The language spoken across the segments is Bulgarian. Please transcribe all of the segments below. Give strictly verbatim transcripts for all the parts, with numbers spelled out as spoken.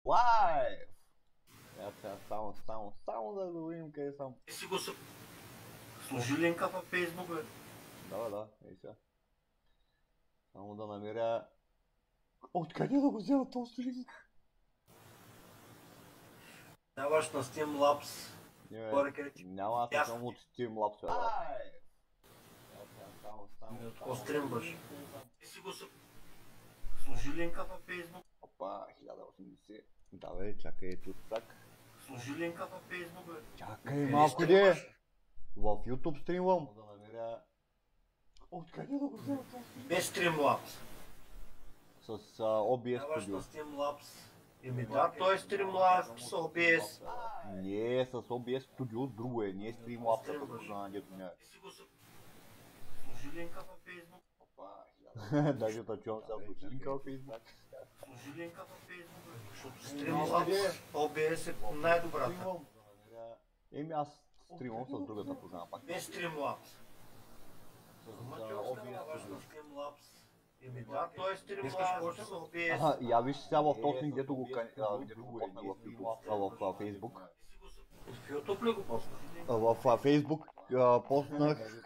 Лайв! Я сега само, само, само да го видим къде съм. Ти си го с... сложи линка във Фейсбук, бе. Да, да, ей сега. Само да намеря... Откъде да го взема този линк? Даваш на Streamlabs. Не, Горе къде ти... няма, аз Ясно. съм от Streamlabs. Лайв! Я сега само, само, От само... стримваш. Ти си го с... сложи линка във Фейсбук. Опа, хиляда и осемдесет. Да бе, чакай ето так. Сложи линка във Фейсбук, бе. Чакай малко де! В YouTube стримвам. Да намеря... Откъде да го взема този линк? Без Streamlabs. С о би ес Даваш на Studio. Streamlabs. Еми да, той е Streamlabs с о би ес. Не, с о би ес Studio друго е, не е Streamlabs, като програма, дето няма. Ти си го с... сложи линка във Фейсбук. Даже да чувам сега сложи линка във Facebook. Сложи линка във Фейсбук, бе. Защото Streamlabs о би ес е най-добрата. Еми аз стримвам с другата програма пак. Без Streamlabs. С о би ес Даваш на Studio. Streamlabs. Еми да, той е Streamlabs с о би ес. Ага, я виж сега в този линк, дето го кани- дето го поснах в YouTube, а в а, Facebook. В YouTube ли го пусна? А, В а, Facebook а, поснах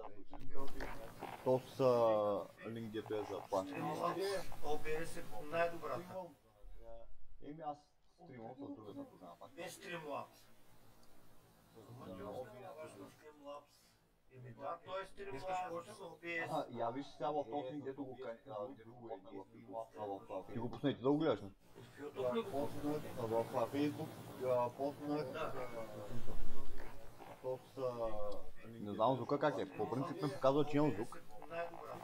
този а, линк, дето е за план. Streamlabs о би ес е най-добрата. Еми аз стримвам с другата програма пак. Без Streamlabs. Даваш на Streamlabs. Еми да, той е Streamlabs с о би ес. Ага, я виж сега в този линк, дето го кани- дето го поснах в YouTube, а в а, ти го пуснете да го гледаш, не? В YouTube ли го пусна? А, в а, Facebook а, поснах този а, не знам звука как е, по принцип ме показва, че имам звук. Най-добрата.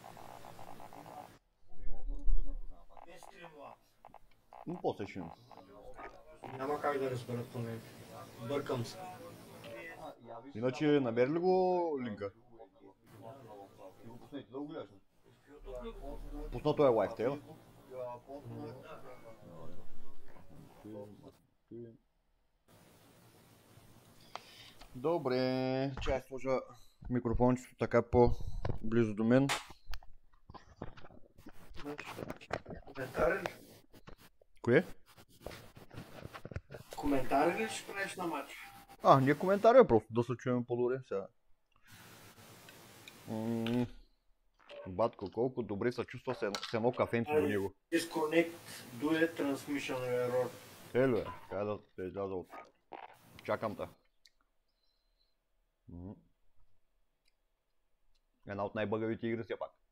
Без Streamlabs. Но после ще имам. Няма как да разберат поне. Бъркам се. Иначе намери ли го линка? Ти го пуснете да го гледаш, не? Пуснато е лайфтейл. Добре, чай сложа микрофончето така по-близо до мен. Коментари ли? Кое? Коментари ли ще правиш на матч? А, не коментаря, просто да се чуем по-добре сега. М, Батко, колко добре се чувства с едно, с едно кафенце до него. Disconnect Duet Transmission Error. Ело е, трябва да се изляза от... Чакам та. М. Една от най-бъгавите игри все пак.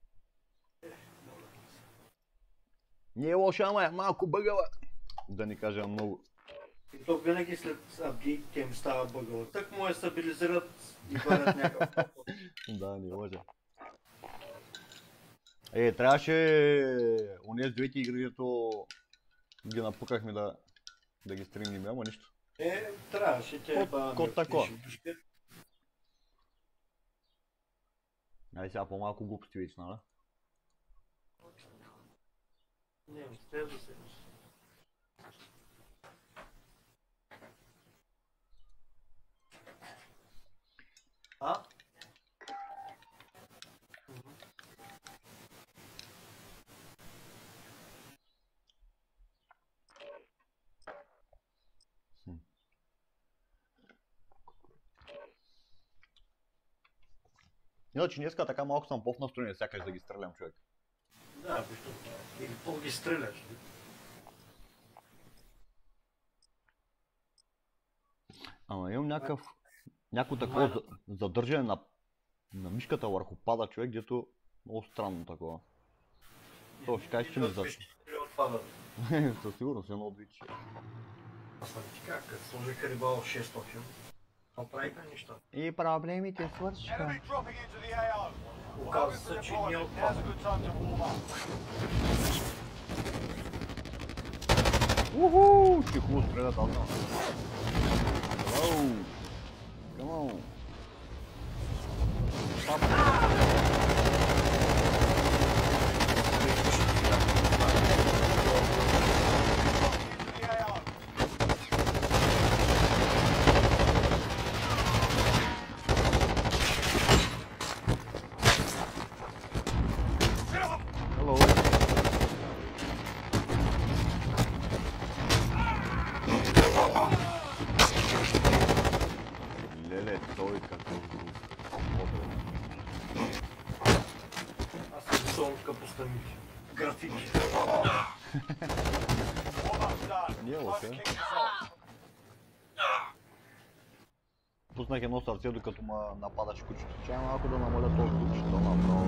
Не е лоша, ама е малко бъгава. Да ни кажа много. И то винаги след апдейт им става бъгъл. Так му я стабилизират и бъдат някакъв. Да, не лъжа. Е, трябваше онези двете игри, дето ги напукахме да, да ги стримнем, ама нищо. Е, трябваше те Кот- ба... кот тако. Ай сега по-малко глупости вече, нали? Не, ще да се. А? Иначе днеска така малко съм по в настроение, сякаш да ги стрелям, човек. Да, защото или по-ги стреляш. Ама имам някакъв... Някакво такова за- задържане на, на мишката върху пада, човек, дето много странно такова. То ще кажеш, че ми за... Отпадат. Със сигурност едно от двете. Аз съм ти как, като сложиха рибал шестстотин, направиха неща. И проблемите свършиха. Enemy dropping into the A O. Оказва се, че не Now's a отпада. good time to warm up. Уху! Ще хубаво стрелят аз знам. Hello! Come on! Into the A O. Hello! Теле, той като... Аз съм сон скъпостта ми. Графики. Не, лоше. Пуснах едно сърце, докато ме нападаше кучето. Чай малко да намаля този кучето направо.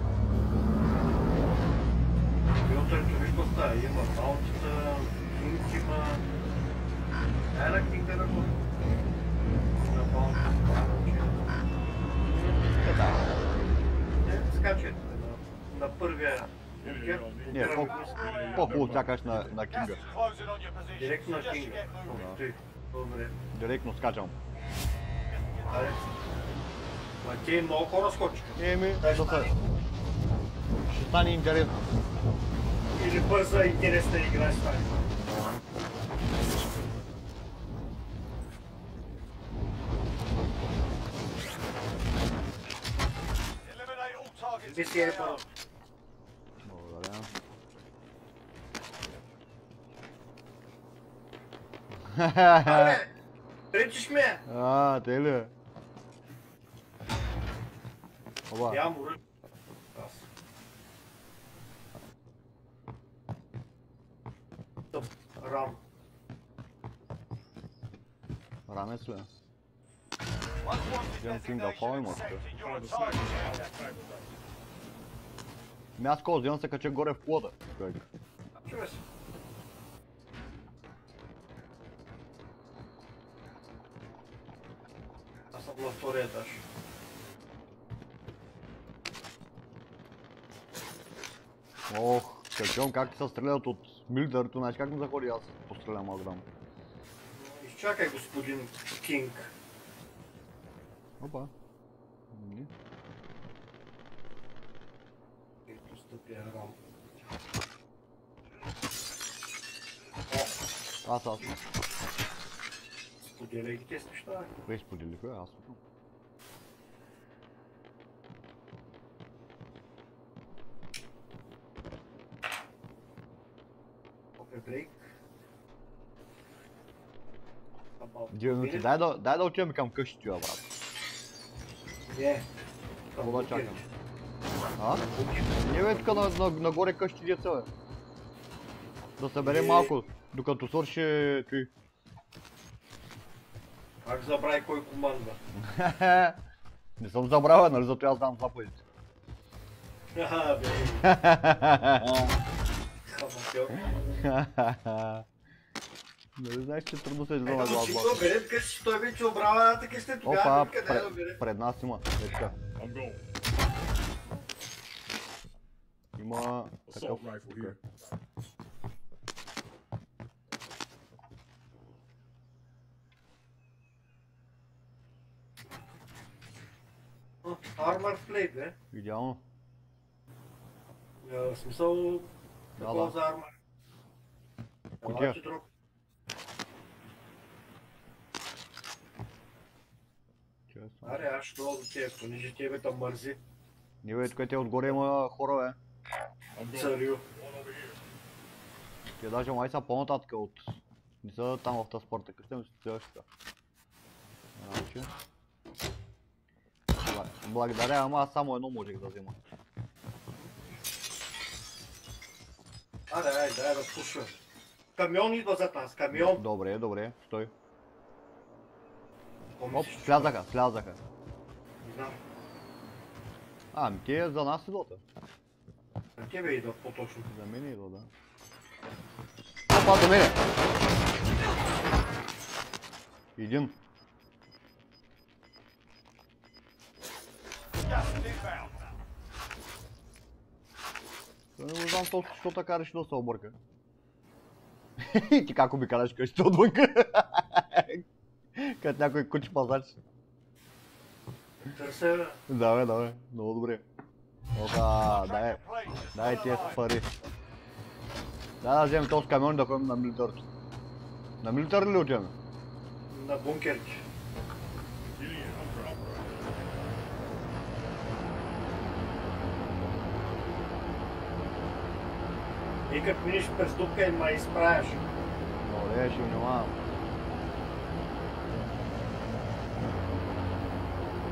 Филтрето виж какво става. Има баунтита, кинг има... Ай на кинга на го. На баунтита. Е, да. Не, скачайте на, на първия бункер. Не, по- по-хубаво сякаш на, на кинга. Директно на кинга. Той, добре. Директно скачам. Айде. Ма те много хора скочиха. Еми, да се... Ще стане интересно. Или бърза интересна игра ще стане. Би си е по... Благодаря. Абе! Пречиш ме! А, те ли? Оба. Я му рък. Аз. Тъп. Рам. Ранец ли? Вземам кинга, пал има тук. Ми аз кога вземам се кача горе в плода. Човек. Чувай се. Аз съм на втория етаж. Ох, качвам как се стрелят от милитарито, знаеш как ми заходи аз пострелям малко дам. Изчакай, господин Кинг. Опа. Не. Ето стъпя рам. Аз, аз. Споделяй ги тези неща. Кое сподели, кое аз? Окей, брейк. Дивно, дай да, дай да отиваме към къщите, брат. Не. Какво да чакам? А? Не бе, тук на, на, нагоре къщи деца, бе. Да съберем малко, докато свърши той. Как забрави кой командва? Не съм забравя, нали, зато аз знам заповедите. Аха, бе. Хамател. Нали знаеш, че трудно се излиза на Ето глас си глас. го бере, къщи, той вече обрава, така сте тогава, Опа, къде да бере? пред, пред нас има. Е така. Има такъв. Okay. Armor plate, бе. Идеално. В смисъл, такова да. за армор. Кутия. Ела, че друг. Аре, аз ще дойда до тебе, понеже тебе там мързи. Не бе, тук те отгоре има хора, бе. Царю. Те даже май са по-нататък от... Не са там в тази спорта, къща ми се следващата. Значи... Благодаря, ама аз само едно можех да взема. Аре, айде, дай да слушам. Камион идва зад нас, камион. Добре, добре, стой. Какво Оп, мислиш? слязаха, слязаха. Не знам. А, ами те за нас идват. На тебе идват по-точно. За мен идват, да. Опа, до мене! Един. Не го знам толкова, що така реши да се обърка. Ти как обикаляш къщите отвънка? Като някой кучи пазач. Търся, бе. Да, бе, да, бе. Много добре. Оха, дай, дай тия пари. Дай да вземем този камион и да ходим на милитарите. На милитар ли отиваме? На бункерки. И като миниш през дупка и ма изправяш. Добре, ще внимавам.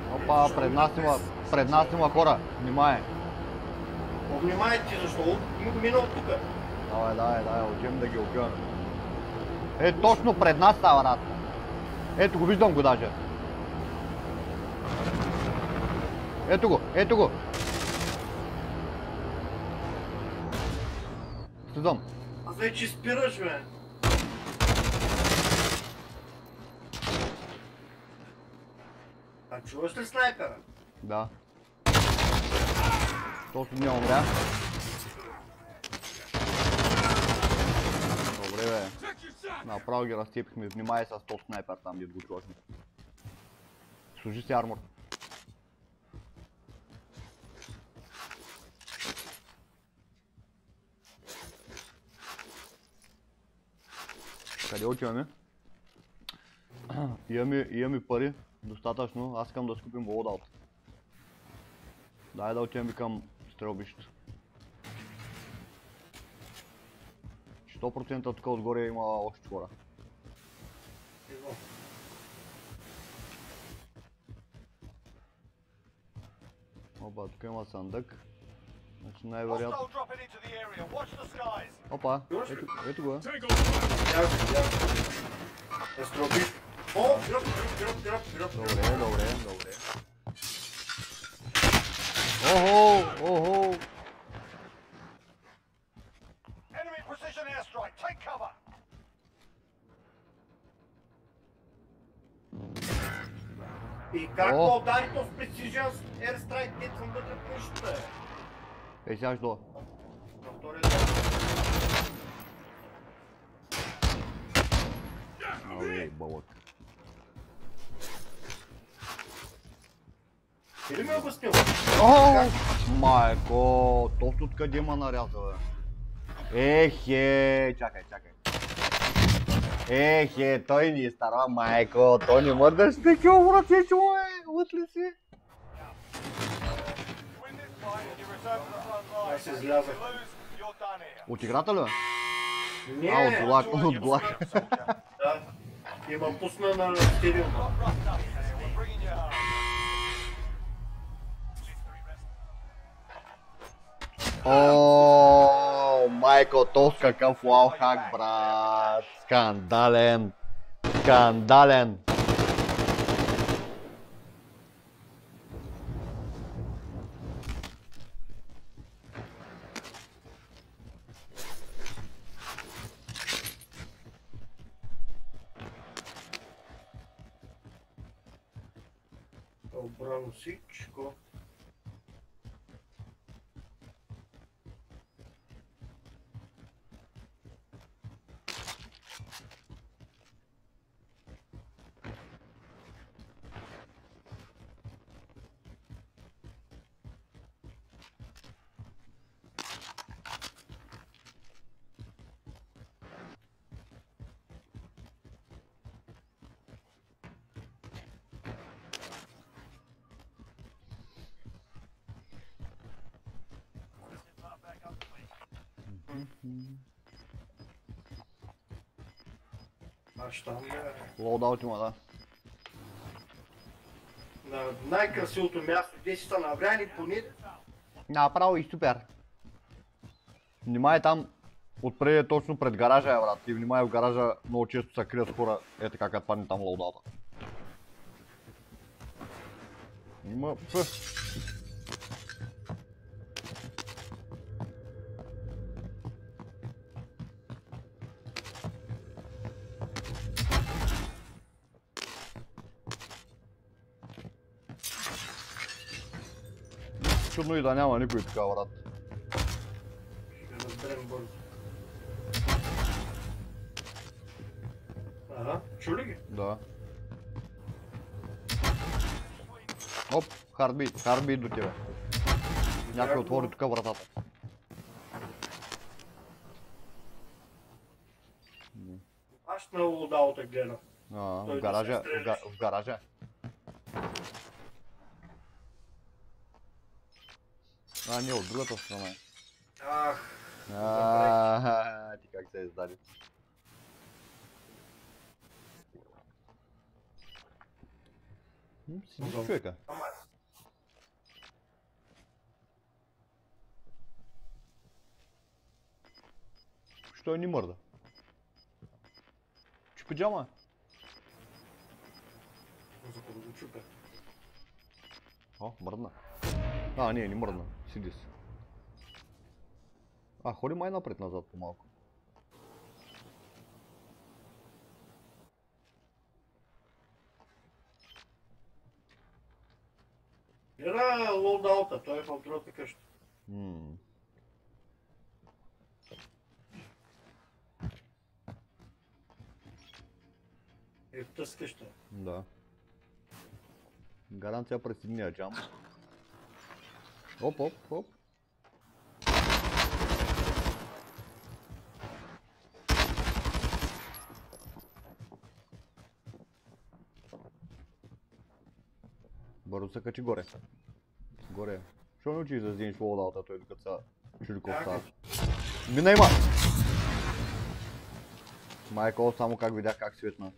Опа, пред нас има, пред нас има хора. Внимай. Внимайте, защо минал тук. Давай, давай, давай, отивам да ги убиваме. Е, точно пред нас става, брат. Ето го, виждам го даже. Ето го, ето го. Следвам. Аз вече спираш, бе. А чуваш ли снайпера? Да. Точно не умря. Добре, бе. Направо ги разцепихме. Внимай с този снайпер там, дед го чуваш. Служи си армор. Къде отиваме? Имаме, имаме пари. Достатъчно. Аз искам да скупим лоудаут. Дай да отиваме към стрелбището. сто процента тук отгоре има още хора. Опа, тук има съндък. Значи най-вероятно... Hostile dropping into the area. Watch the skies. Опа, ето, ето го е. Да строби. О, гръб, гръб, гръб, гръб. Добре, добре, добре. Охо, охо. Enemy precision airstrike. Take cover. И как О. да удари то с Precision Airstrike, дет съм вътре в къщата, е? Е, сега ще до. На втория етаж. Ой, бълък. Ти ли ми обяснил? О, майко, точно откъде ма наряза, бе. Ехе, чакай, чакай. Ехе, той ни изтарва, майко, той не мърдаш такива вратичо, бе, лът ли си? Win this fight and you return to the front line. Аз се If you излязах. lose, you're done here. От играта ли, бе? Не, А, от глак, Enjoy от your глак. work, soldier. да. И ма пусна на стадион. Not roughed up here. We're bringing you home. О, майко, то с какъв лаухак, брат. Скандален. Скандален. Обрано всичко. Аж там е Лоудаут има, да. на най-красивото място, где си са набряни поне. Направо и супер. Внимай там, отпреди е точно пред гаража, е, брат. И внимай в гаража много често се крият хора. Е така, като падне там лоудаута. Има... пъ. Чудно и да няма никой така, брат. Ще разберем бързо. Ага, чули ги? Да. Оп, хардбит, хардбит до тебе. Някой отвори тук вратата. Аз на лудалата гледам. А, Той в да гаража, се стреляш. в, га, в гаража. А, не, от другата страна. е. Ах, А, ти как се издаде. М, Сидиш човека. ама той ни мърда. Чупи джама. За да го чупя. О, мръдна. А, не, не мръдна. Сиди си. А, ходи май напред-назад по-малко. Гледа лоудаута, той е в другата къща. Ммм. Е в тази къща. Да. Гаранция през единия джам. Оп, оп, оп. Бързо се качи горе. Горе. Що не учиш да вземеш лоудаута, той докато са чуди колко става. Мина има! Майко, само как видях как светна.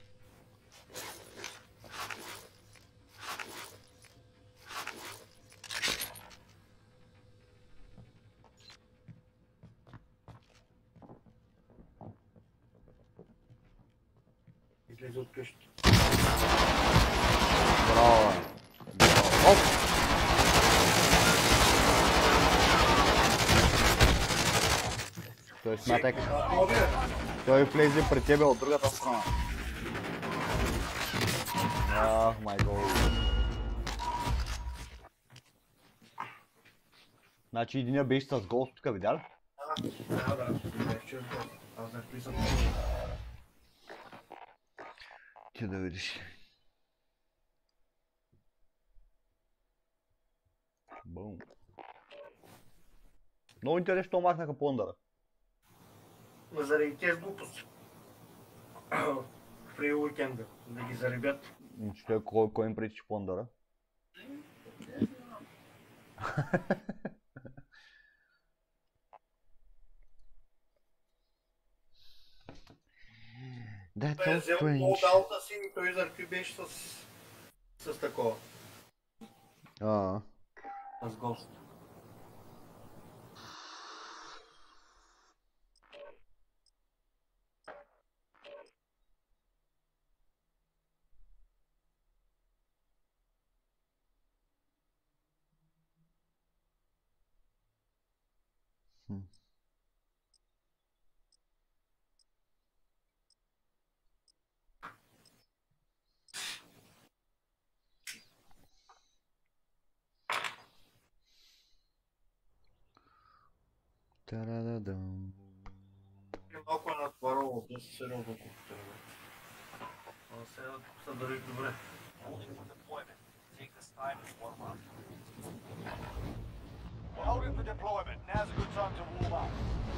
Излезе от къщата. Браво, бе. Оп! Той смятай, той влезе при тебе от другата страна. Ах, майко. Значи единия беше с гол тук, видя ли? Да, да, да, че аз знаеш кои съм. Ти да видиш. Бум. Много интересно, що махнаха пондъра. Ма заради тези глупости. Фри уикенда, да ги заребят. Че кой, кой им пречи пондъра? That's Той е so взел strange. лоудаута си и той заради беше с... с такова. А, С гост. хм. Тарададам. Малко е натварало, доста сериозно колкото е. А сега се държиш добре. Hold it for deployment. Now's a good time to warm up.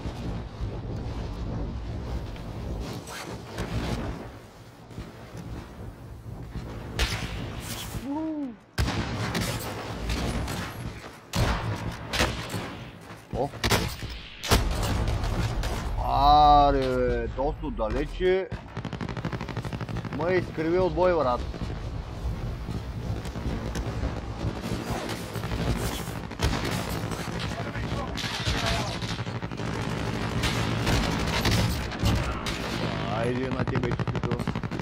О! Аре, бе, доста далече. Ме изкриви от бой, брат. Айде на тебе, чукито.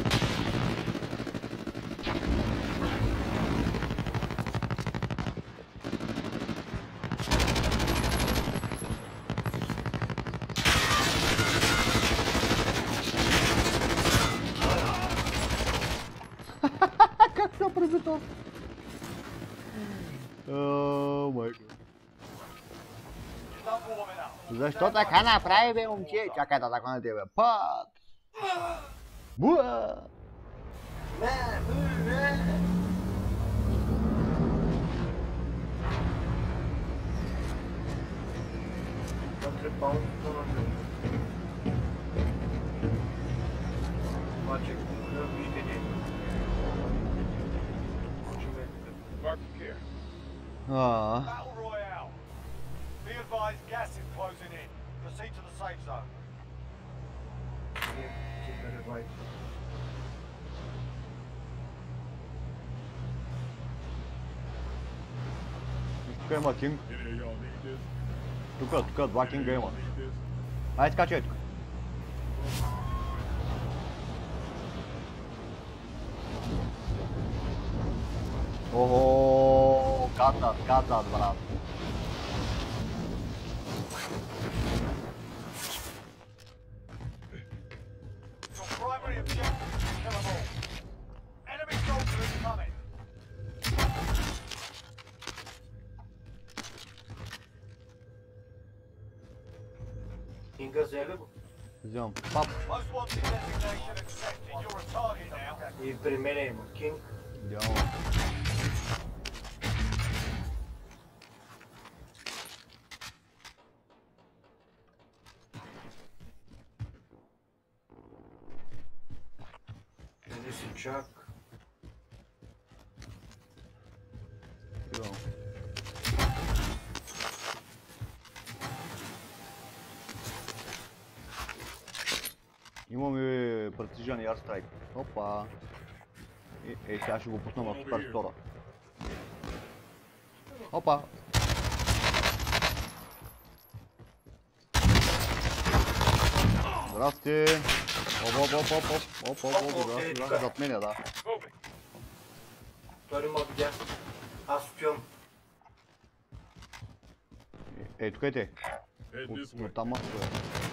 Как се пребито? О, майко. You're not warming up. Защо така направи, бе, момче? Чакай да така на тебе. Пат! Буа! Вътре паузата на мен. Обаче, да вижте не. А, Battle Royale. Be advised, gas is closing in. Proceed to the safe zone. Не, ти преревайте. тук има кинг. Тук, тук, два кинга има. Айде, скачай тук. Охо, кацат, кацат, брат. Your primary objective is to kill them all. Enemy soldier incoming. Кинга взели го. Вземам. Пап. Most wanted designation accepted. You're a target now. И при мен има Кинг. Идеално. Къде си чак? Идеално. Имаме Precision Airstrike. Опа. Е, е, сега ще го пусна на Супер Стора. Опа. Здрасти. Оп, оп, оп, оп, оп, оп, оп, оп, здрасти, здрасти, зад мене, да. Той ма видя. Аз стоям. Е, тук е те. От там аз стоя.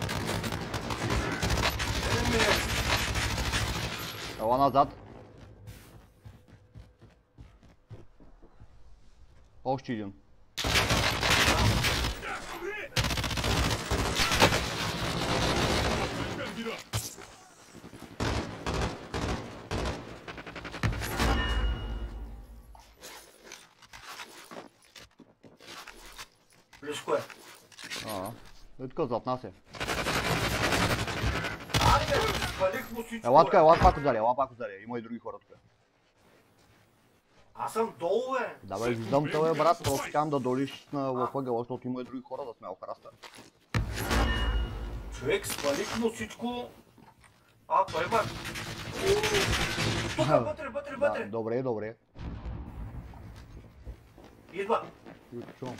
Ела назад. Още един. Близко е. А, е тук зад нас е. Айде, свалих му всичко. Ела тук, ела пак отзади, ела пак отзади. Има и други хора тук. Аз съм долу, бе. Да бе, виждам те, бе, брат, просто искам да долиш на въпъгъла, защото има и други хора да сме охраста. Човек, свалих му всичко. А, той има. Тук, вътре, вътре, Да, вътре. добре, добре. Идва. И чувам.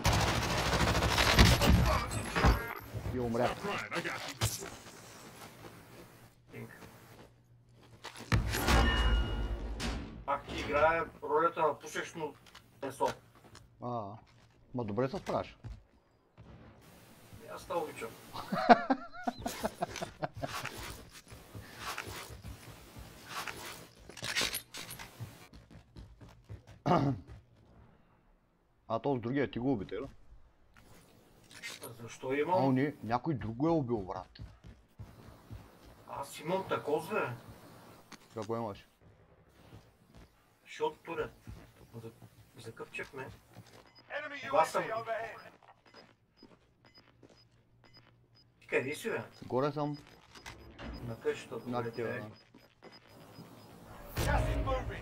И умря. Пак ти играе ролята на пушечно месо. А, ма добре се справиш. Аз те обичам. А то с другия ти го убите, да? Защо А, имам? не, някой друг го е убил, брат. Аз имам такоз, бе. Какво имаш? Шот турет. За... Закъпчехме. Enemy Вас U A съм. V overhead. Ти къде си, бе? Горе съм. На къщата. На добре, тия, те. да. Gas is moving.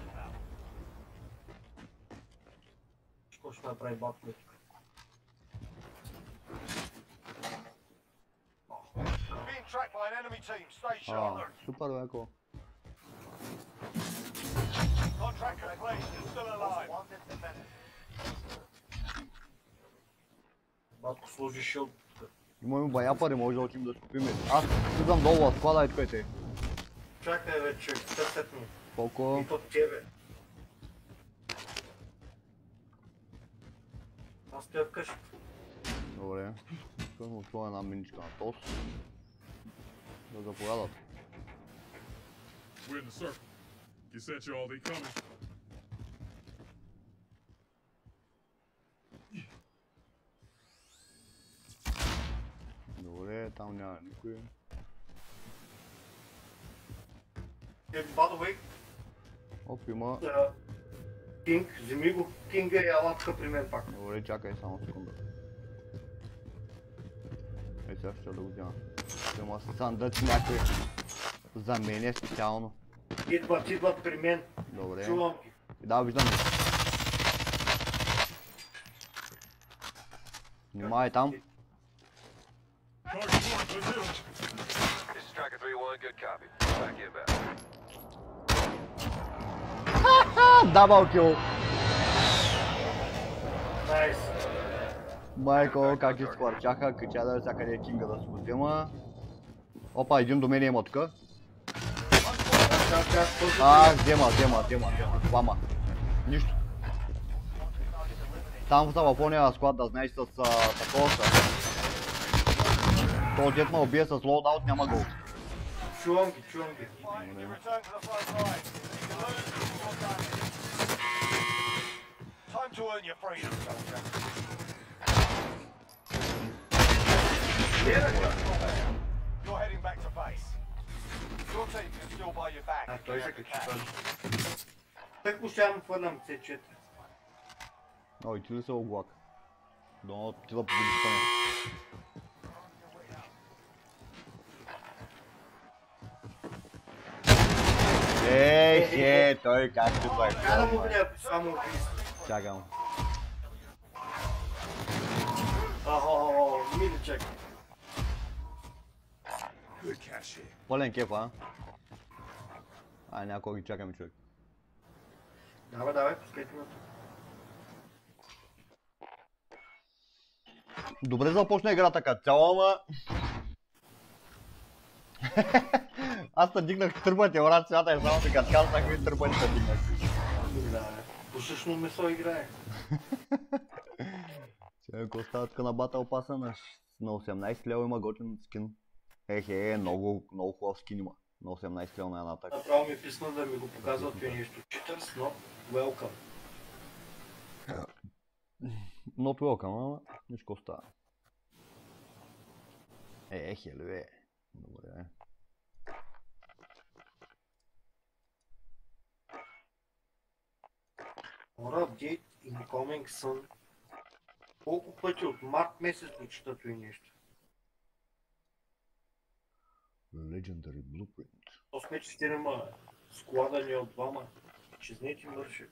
Какво ще направи батко тук? Being tracked by an enemy team. Stay А, sharp. супер, бе, ако. Contract complete. You're still alive. Батко сложи шилд. Имаме бая пари, може да учим да скупим. Аз слизам долу в склада и тук е те. Чакай, бе, човек, търсят ми. Колко? И то тебе. Аз стоя вкъщи. Добре. Тук му сложа една миничка на тос. Да заповядат. We're in the circle. You said y'all they coming. Добре, там няма никой. Е, by the way, Оп, има. а, Кинг, вземи го. Кинга и алатка при мен пак. Добре, чакай само секунда. Е, сега ще да го взема. Има сандъци някой за мене специално. Идват, идват при мен. Добре. Чувам ги. Да, виждам. Внимай там. Target one, let's hit 'em. This is Tracker three one. Good copy. Back inbound. Дабл кил. Найс. Майко, как изхвърчаха, кача да всякъде Кинга да се го взема. Опа, един до мен има тук. Чак, чак, този А, взема, взема, взема, взема. Двама. Нищо. Там в по-нея склад да знаеш с а, такова са. Този дет ме убие с лоудаут, няма гол. Чувам ги, чувам ги. You return to the front line. You can lose or damage. Time to earn your freedom, soldier. You're heading back to base. Your team can still buy you back. А, if той you се have the качи cash. първи. Так му ще му хвърнам С четири. Ой, ти ли се облак? Дано ти да победиш поне. Ей, хе, той как ще той. Трябва да му видя само убийство. Чакам. Ахо, миличък. Good cash here. Пълен кеф, а? Ай, някой ги чакаме, човек. Давай, давай, пускайте на тук. Добре започна играта като цяло, ама... Аз те дигнах търбати, брат, сега е само така казах ви търбати те дигнах. Да, пушечно месо играе. Сега ако остава така на Battle Pass на, на осемнайсет лева има готин скин. Ехе, много, много хубав скин има. На осемнайсет лева на една атака. Направо ми писна да ми го показват и нещо. Cheaters, но welcome. Not welcome, ама нищо остава. Е, хеле, добре. Hora update incoming sun. Колко пъти от март месец го чета и нещо. Legendary Blueprint. То сме четирима складани от двама. Чезнете мърши.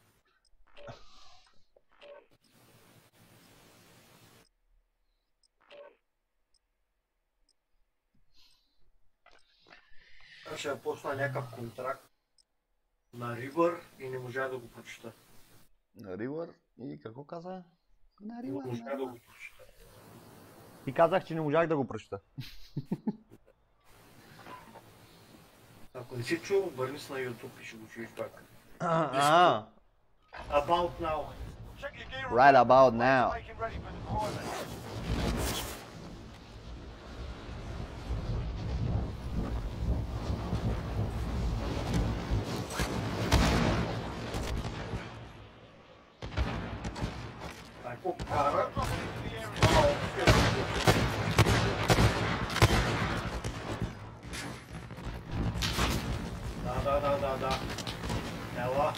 Аз ще почна някакъв контракт на River и не можа да го прочета. На River и какво каза? На Не River. можа да го прочета. И казах, че не можах да го прочета. Ако не си чул, обърни се на YouTube и ще го чуеш пак. А, About now. Check your gear. right about now. Make it ready for deployment. Ако кара, да, да, да, да, да. Ела.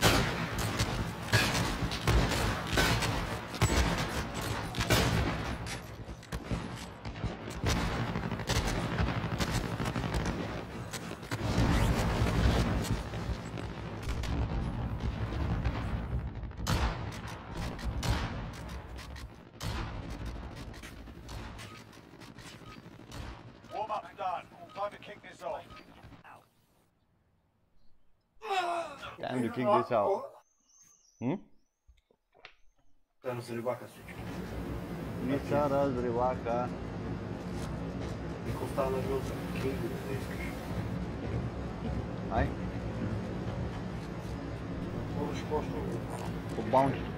Warm up's done. Time to kick this off. Time to kick this out. Hm? Да разриваха всички. Не са разриваха. Нiko стана от Кинго, да искаш. Ай, Можеш почна по баунтито.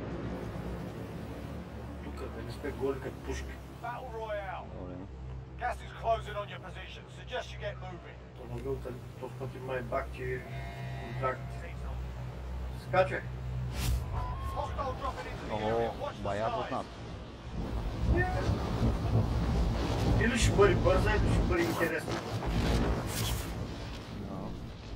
тук, да не сме голи като пушки. Battle Royale. Добре. Gas is closing on your position. Suggest you get moving. То на вилта, този път има и бакти контракт. Скачай! Hostile dropping into the О, area. Watch the бая от skies. нас. Или ще бъде бърза, или ще бъде интересно. No.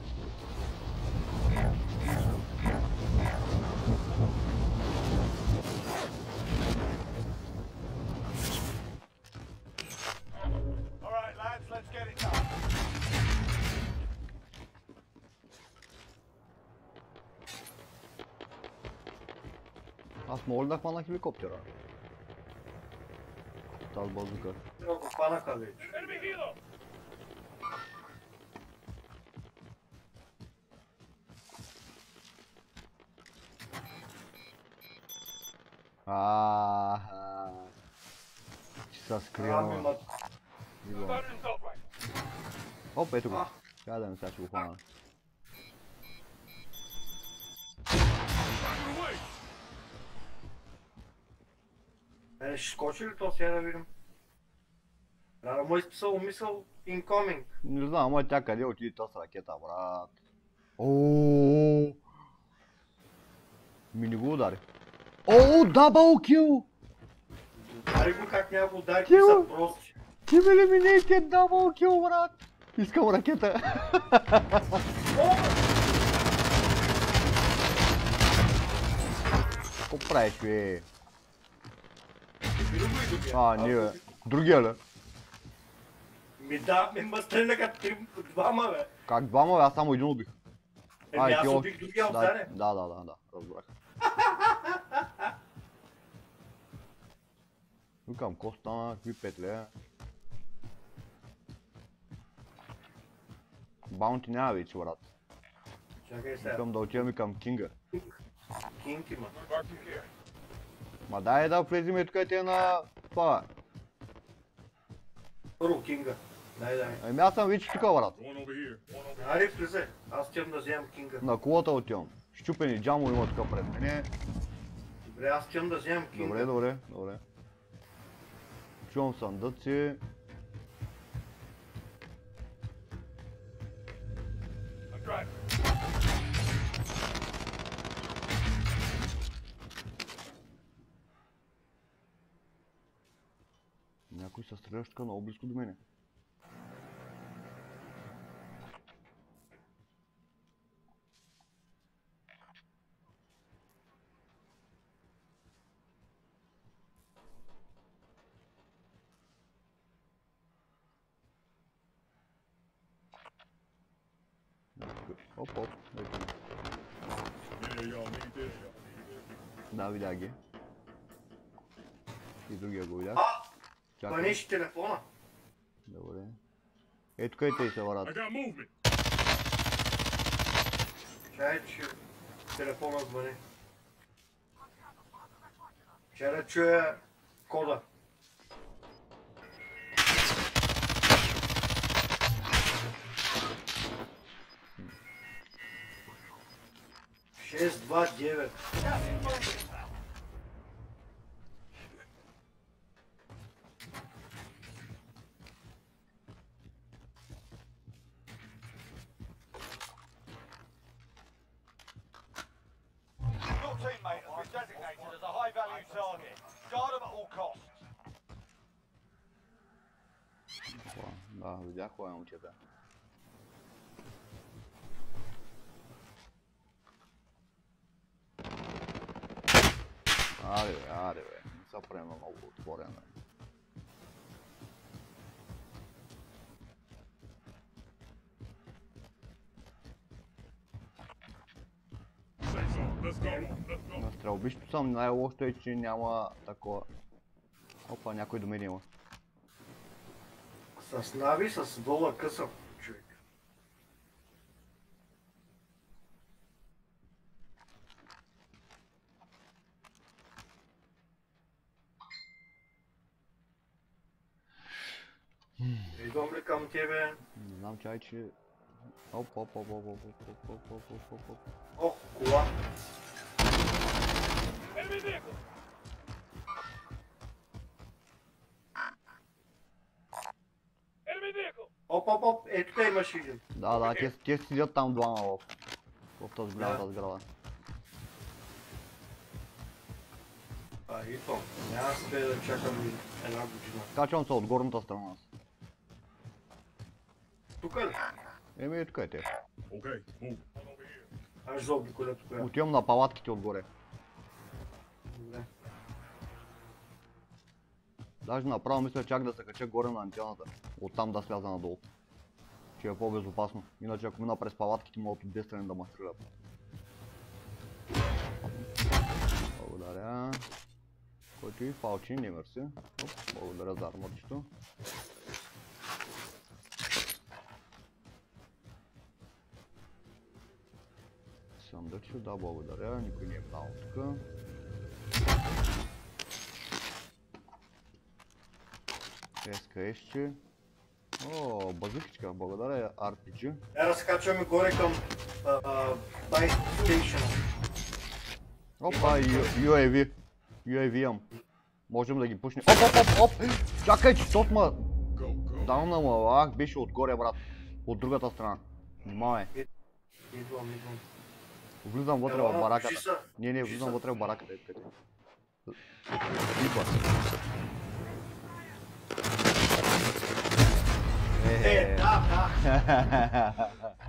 All right, lads, let's get it done. Аз мога ли да хвана хеликоптера? Тази базука. Трябва го хванаха вече. Enemy helo. Аааа. Че са Ами скрила. имат. Veteran dog Оп, ето го. Трябва да не сега ще го хвана. Е, ще скочи ли то сега да видим? Трябва да му е изписал мисъл incoming. Не знам, ама тя къде отиде с ракета, брат. Ооо. Ми не го удари. Ооо, дабъл кил! Удари го как няма го удари, ти Кил! са прости. Ти ме елиминейте, дабъл кил, брат! Искам ракета. Какво правиш, бе? Види го и другия. А, не, бе. Другия ли? Ми да, ми ма стреляха три, двама, бе. Как двама, бе? Аз само един убих. Еми Ай, аз ти убих другия да, отзаде. да, да, да, да, разбрах. Викам, ко стана, какви петли? Баунти няма вече, брат. Чакай сега. Искам да отиваме към Кинга. Кинг има. Ма дай да влезем тук те на това. Първо Кинга. Дай, дай. Ами аз съм вече тук, брат. Going over here. Ари, влезе. Аз отивам да вземам Кинга. На колата отивам. Щупени джамо има тук пред мене. Добре, аз отивам да вземам Кинга. Добре, добре, добре. Чувам съндъци. Някой се стреляш така много близко до мене. Оп, оп, ето. Any of y'all need this? Да, видях ги. И другия го видях. А! Чакай. Пънеш телефона. Добре. Е, тук и те се варат. I got movement. Чай, че телефона звъни. Чай да чуя кода. шест два девет. Your teammate has been designated as a high-value target. Guard them at all costs. О, да, видях кой е момчета. Аре, бе, аре, бе. Не са приема много отворена. Say so. Let's go. Let's go. На стрелбището съм най-лошото е, че няма такова. Опа, някой до мен има. С нави, с дола къса, човек. Идвам ли към тебе? Не знам, чай, че... Оп, оп, оп, оп, оп, оп, оп, оп, оп, оп, оп, оп. Ох, кола. Enemy vehicle! Enemy vehicle! Оп, оп, оп, е, тук имаш един. Да, да, те, те седят там двама в, в тази голямата Да. сграда. А, и то. Няма да спея да чакам една година. Качвам се от горната страна. Тук ли? Еми, тук е те. Okay, move. Over here. Аз заобиколя тук. Отивам на палатките отгоре. Добре. Даже направо мисля чак да се кача горе на антената. Оттам да сляза надолу. Че е по-безопасно. Иначе ако мина през палатките, могат от две страни да ме стрелят. Благодаря. Който и фалчин, не мърси. Оп, благодаря за арморчето. Съндъче, да, благодаря. Никой не е много тук. ескаешче. О, базукичка, благодаря ар пи джи. Я да се качваме горе към Base Station. Опа, ю ей ви. ю ей ви имам. Можем да ги пушнем. Оп, оп, оп, оп! Чакай, че тот ма... Go, go. Даунна ма, ах, беше отгоре, брат. От другата страна. Внимавай. Идвам, идвам. Влизам вътре Ела, в бараката. кажи са. Не, не, Кажи влизам са. вътре в бараката. Ето къде. Идва. Е, да, да.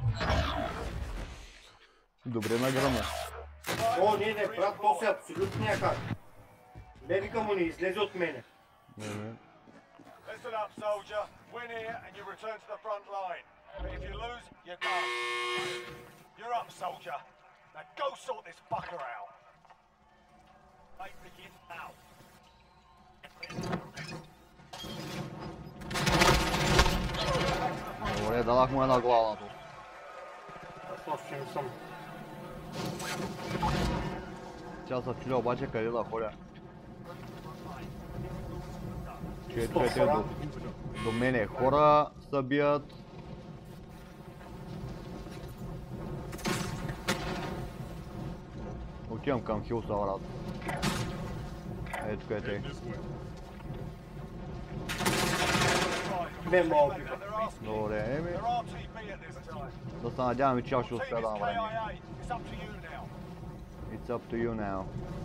Добре нагръмна. О, не, не, брат, то си абсолютно някак. Левика му не излезе от мене. Не, не. Listen up, soldier. Win here and you return to the front line. But if you lose, you're gone. You're up, soldier. Now go sort this fucker out. Fight begins now. Добре, дадах му една глава на това. Аз още не съм. Сега се чудя обаче къде да ходя. Че Стоп, ето до, до мене хора се бият. Отивам към Хилса, брат. Ето къде е. This way. Не мога бива. Добре, еми. They're R T B at this time. Да се надяваме, че аз ще Team успея да is направим. K I A. It's up to you now. It's up to you now.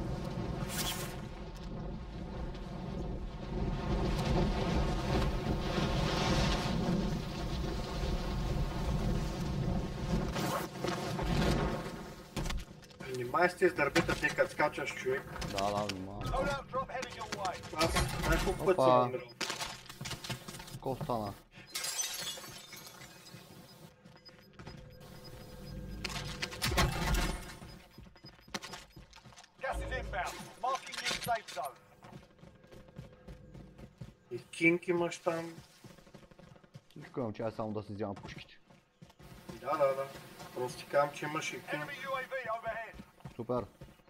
Внимай с тези дърбета, те като скачаш, човек. Да, да, внимавам. Loadout drop heading your way. Аз знаеш колко път Опа. съм умирал. Какво стана? Gas is inbound. Marking new safe zone. И кинг имаш там. Всичко имам, че аз само да си взема пушките. Да, да, да. Просто ти казвам, че имаш и кинг. Enemy U A V overhead. Супер.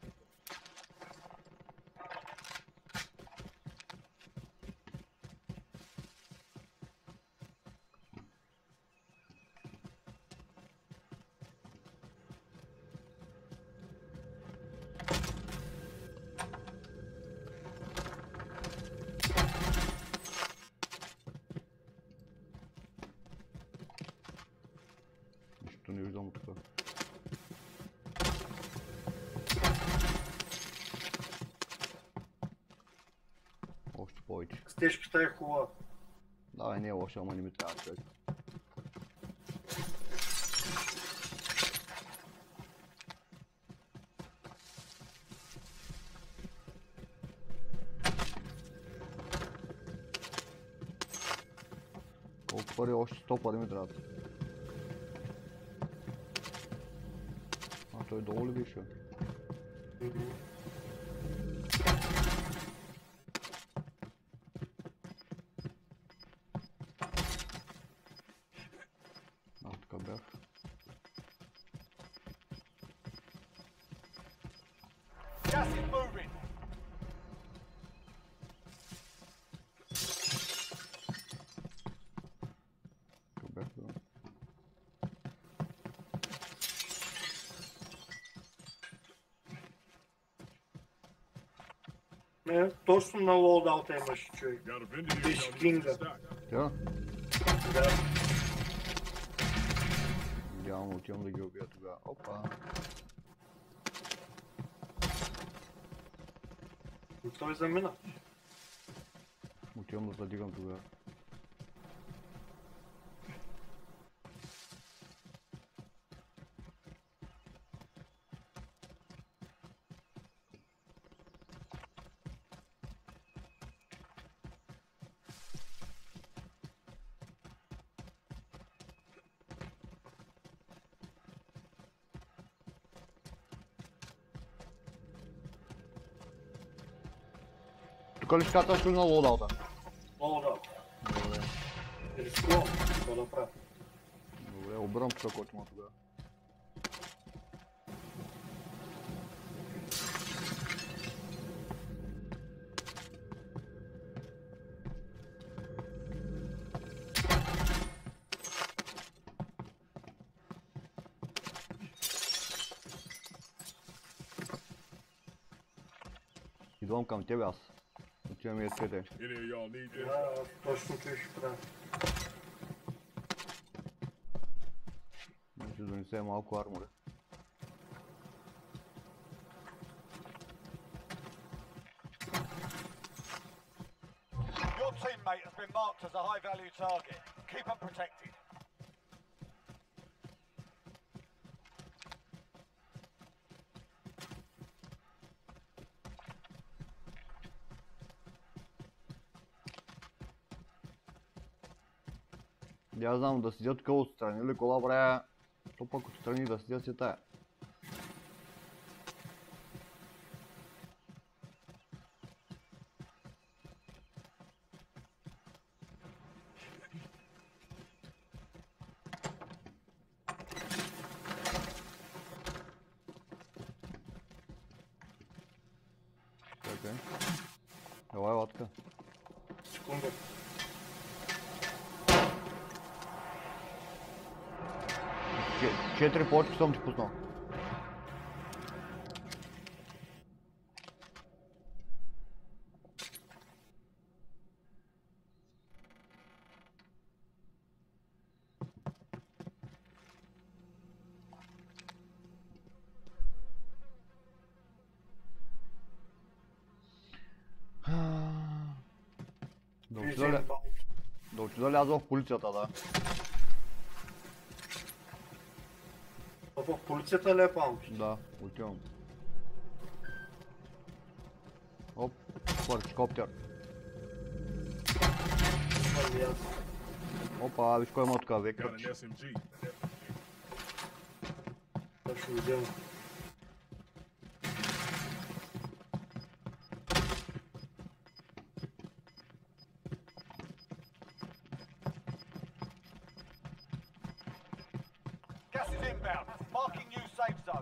Нищо не виждам тук. Още повече. Стежката е хубава. Давай, не е лошо, ама не ми трябва човек. Колко пари? Още сто пари ми трябват. А той долу ли беше? Аз така бях. Gas is moving. Тук бях, да. Не, точно на лоудаута имаш, човек. Got a vending here Fish down here. Kinga. Stack. Тя? Да. Идеално отивам да ги убия тогава. Опа! И той замина. Отивам да задигам тогава. Тук ли ще каташ ли на лоудаута? Лоудаут. Добре. Рискувам. Какво да правя? Добре, обирам тук, който има тогава. Идвам към тебе аз. Отиваме и трите. Any of y'all need this? Да, аз точно това ще правя. Ще донесе малко армори. Your teammate has been marked as a high-value target. Keep them protected. Я знам да седят тук отстрани или кола брея. То пък отстрани да седят си тая. Чакай. Елай латка. Секунда. Четири почки съм ти пуснал. Да отида ли, да отида ли аз в полицията, да. А в полицията ли е паунти? Да, отивам. Оп, парчкоптер. Ами аз. Опа, виж кой има тук, Got векър. an S M G. Точно видям. Gas is inbound. Marking new safe zone.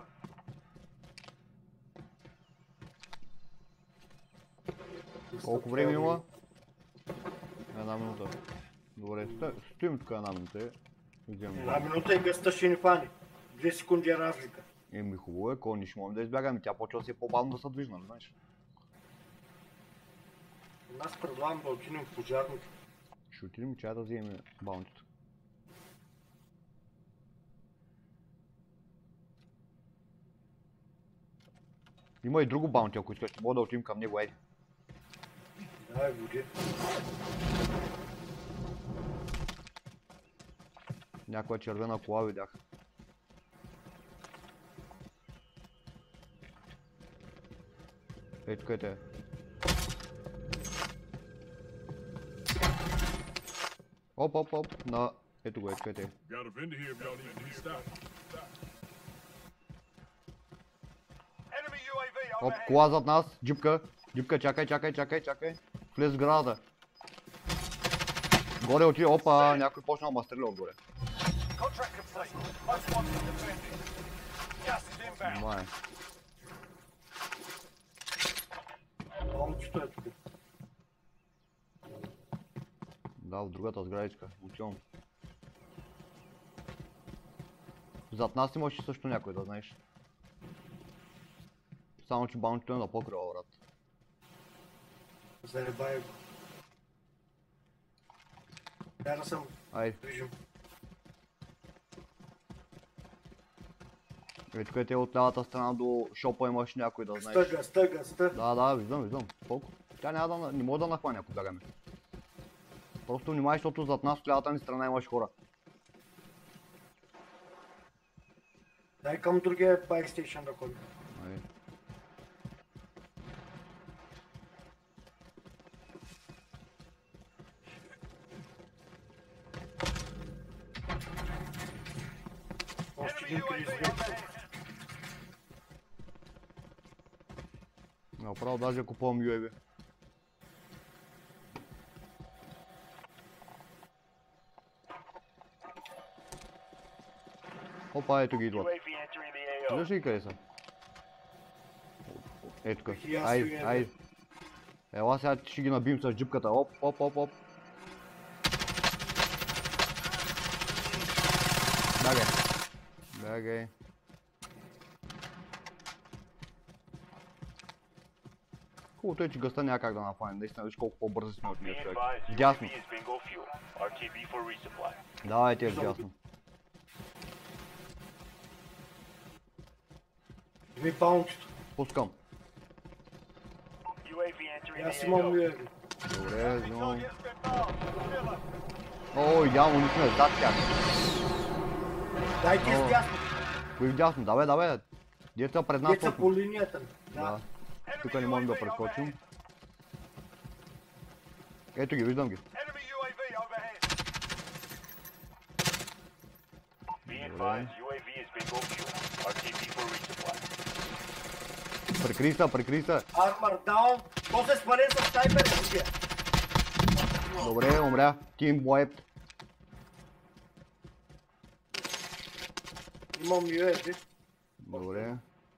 Колко време има? Една минута. Добре, сто- стоим тук една минута. и вземем Една това. минута и гъста ще ни фани. Две секунди е разлика. Еми хубаво е, кой не ще можем да избягаме, тя почва да си е по-бавно да се движи, нали знаеш? Аз предлагам да отидем в пожарното. Ще отидем чая да вземем баунтито. Има и друго баунти, ако искаш, ще мога да отидем към него, ей. Дай, води. Някоя червена кола видях. Ей, тук е те. Оп, оп, оп, на... Ето го, е, тук е те. Got a vendor here if y'all need to restock. Enemy U A V Оп, overhead. кола зад нас, джипка. Джипка, чакай, чакай, чакай, чакай. Влез в сградата. Горе отиде, опа, някой почнал ма стреля отгоре. Contract complete. Most wanted defended. Gas is inbound. Внимай. Паунтито е тук. Да, в другата сградичка. Отивам. Зад нас имаше също някой, да знаеш. Само че баунтито е на покрива, брат. Заребай го. Кара съм. Айде, Движим. е, тук е те от лявата страна до шопа имаш някой, да знаеш. Гъста, гъста, гъста. Да, да, виждам, виждам. Колко? Тя няма да, на- не може да нахване, ако бягаме. Просто внимай, защото зад нас от лявата ни страна имаш хора. Дай към другия байк стейшн да ходим. Айде. Още Enemy един U A V кризис. overhead. Направо даже купувам ю ей ви. Опа, ето ги идват. Виждаш ли къде са? Ето тук. И аз Айде, ю ей ви. айде. Ела сега ще ги набием с джипката. Оп, оп, оп, оп. Бягай. Бягай. Хубавото е, че гъста няма как да нафане. Наистина виж колко по-бързи сме от Be нея човек. advised, Дясно. U A V is bingo fuel. R T B for resupply. Давайте е дясно. Ми паунчето. Пускам. U A V entering Аз the имам A O. ю ей ви. Добре, взимам. Target's been marked. Kill 'em. О, идеално, ние сме зад тях. Дайте О. с дясно. Кои вдясно? Давай, давай. Деца пред нас. Деца точно. по линията. Да. Да. Тук не можем да прескочим. Ето ги, виждам ги. Enemy U A V overhead. Be advised, U A V is bingo fuel. R T B for resupply. Прикри се, прикри се. Армар даун. После свален с снайпер. другия. Добре, умря. Team wiped. Имам ю ей ви. Добре.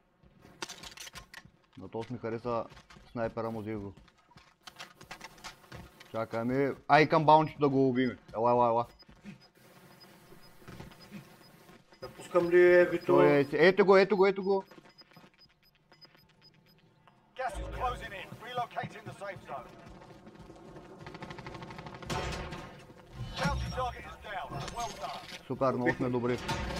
На този ми хареса снайпера му взих го. Чакай ми. Ай към баунчето да го убиме. Ела, ела, ела. Да пускам ли ю ей ви-то? Той е... Ето го, ето го, ето го. Gas is closing in. Relocating the safe zone. Bounty target is down. Well done. Супер, много сме добри.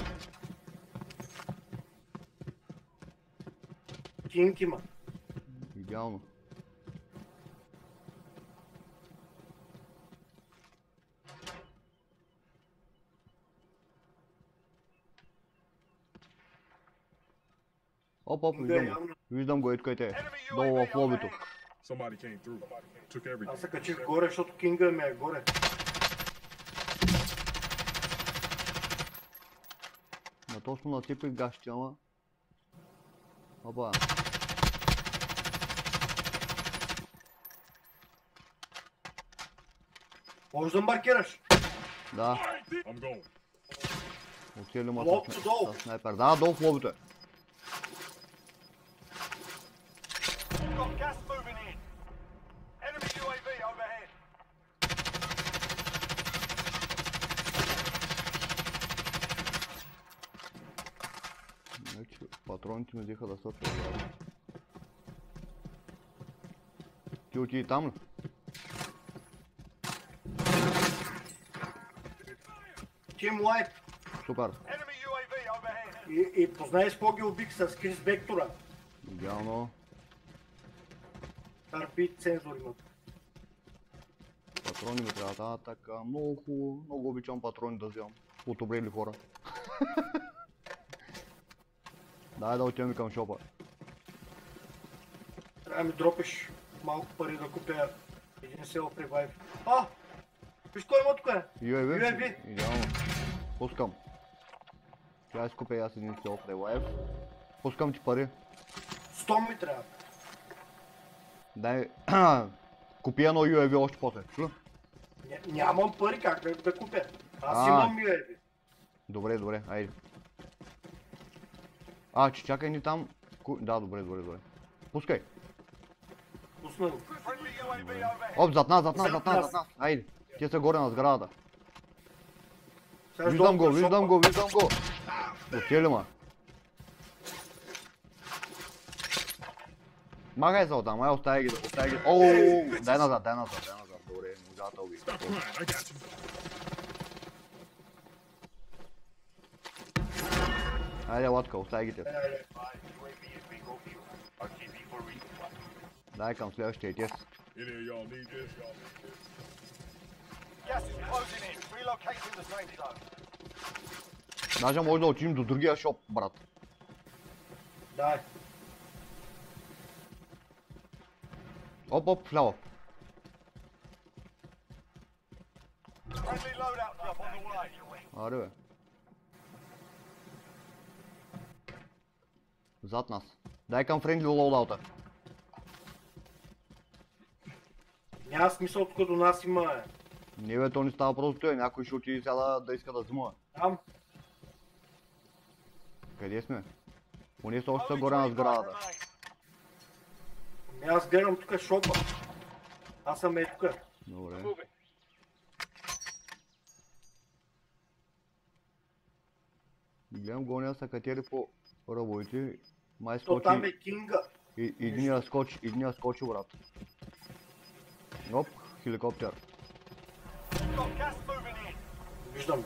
Кинг има. Идеално. Оп, оп, виждам го. Виждам го, ето къде е. Долу в лобито. Somebody came through. Took everything. Аз се качих горе, защото кинга ми е горе. На точно насипих гащи, ама. Опа. Може да маркираш. Да, I'm going. отсели ма Лобто с, долу. с снайпер. Да, долу в лобито е. You've got gas moving in. Enemy U A V overhead. Значи, патроните ми взеха да сочат. Ти отиди там ли? Тим лайф. Супер. Enemy U A V overhead. И, и познай с кого ги убих с Крис Вектора. Идеално. ар пи цензор имат. Патрони ми трябва да така. Много хубаво. Много обичам патрони да вземам. Отобрели хора. Дай да отиваме към шопа. Трябва да ми дропиш малко пари да купя един селф ревайв. А! Виж кой има тук е? ю ей ви? ю ей ви. Идеално. Пускам. Сега изкупя аз един селф ревайв. Пускам ти пари. сто ми трябва. Дай. Купи едно ю ей ви още после. Чу? Ня- Нямам пари как да, да купя. Аз А. имам ю ей ви. Добре, добре, айде. А, че чакай ни там. Ку- Да, добре, добре, добре. Пускай. Пусна го. Friendly U A V overhead. Оп, зад нас, зад нас, Зад зад нас, нас. зад нас. Айде. Те са горе на сградата. Сега Виждам ще го, отида в виждам шопа. го, виждам го. Отели ма. Махай се оттам, ай оставя ги, оставя ги. Оу, дай назад, дай назад, дай назад. Добре, можата уби. Stop crying. I got you. Айде, латка, оставя ги те. U A V is bingo fuel. R T B for resupply. Дай към следващия тест. Any of y'all need this? Y'all need this. Gas is closing in. Relocating the safe zone. Даже може да отидем до другия шоп, брат. Дай. Оп, оп, вляво. Friendly loadout drop on the way. Аре бе. Зад нас. Дай към френдли лоудаута. Няма смисъл тук до нас има. е. Не бе, то не става просто той. Някой ще отиде сега да, да иска да взима. Там. Къде сме? Поне са още са Only горе на twenty-five сградата. remain. Ами аз гледам тук шопа. Аз съм е тук. Добре. Гледам гоня са катери по работите. Май То там скочи е кинга. И, единия скочи, единия скочи, брат. Оп, хеликоптер. You've got gas moving in. Виждам.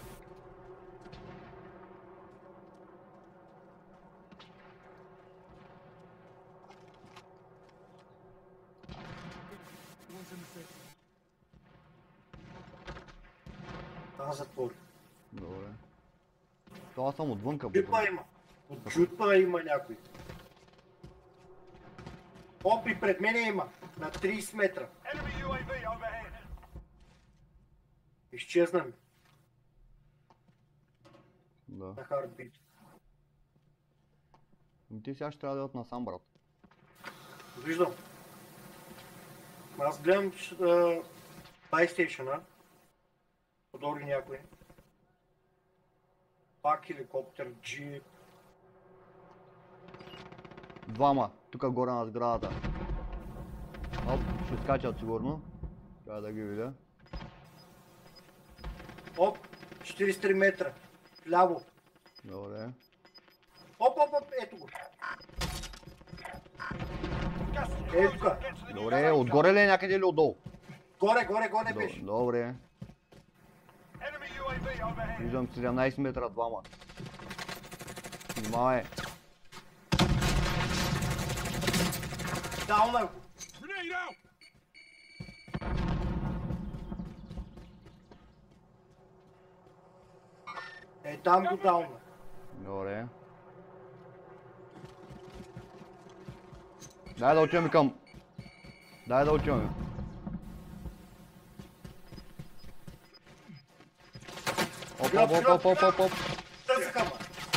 Там затвор. Добре. Това съм отвънка. Джутпа има. От джутпа има някой. Оп, и пред мене има. На трийсет метра. Enemy ю ей ви overhead. Изчезна ми. Да. На хардбит. Ти сега ще трябва да идват насам, брат. Виждам. Аз гледам PlayStation-а. Подори някой. Пак хеликоптер, джип. Двама, тук горе на сградата. Оп, ще скачат сигурно. Трябва да ги видя. Оп, четирийсет и три метра. Ляво. Добре. Оп, оп, оп, ето го. Gas is Ей, closing. тука. Get to the new Добре, safe zone. отгоре ли е някъде или отдолу? Горе, горе, горе До- беше. Добре. Enemy ю ей ви overhead. Виждам седемнайсет метра, двама. Внимавай. Дауна го. Grenade out! Е, там го дауна. Добре. Дай да отиваме към... Дай да отиваме. Оп, оп, оп, оп, оп, оп, оп. Тъскама.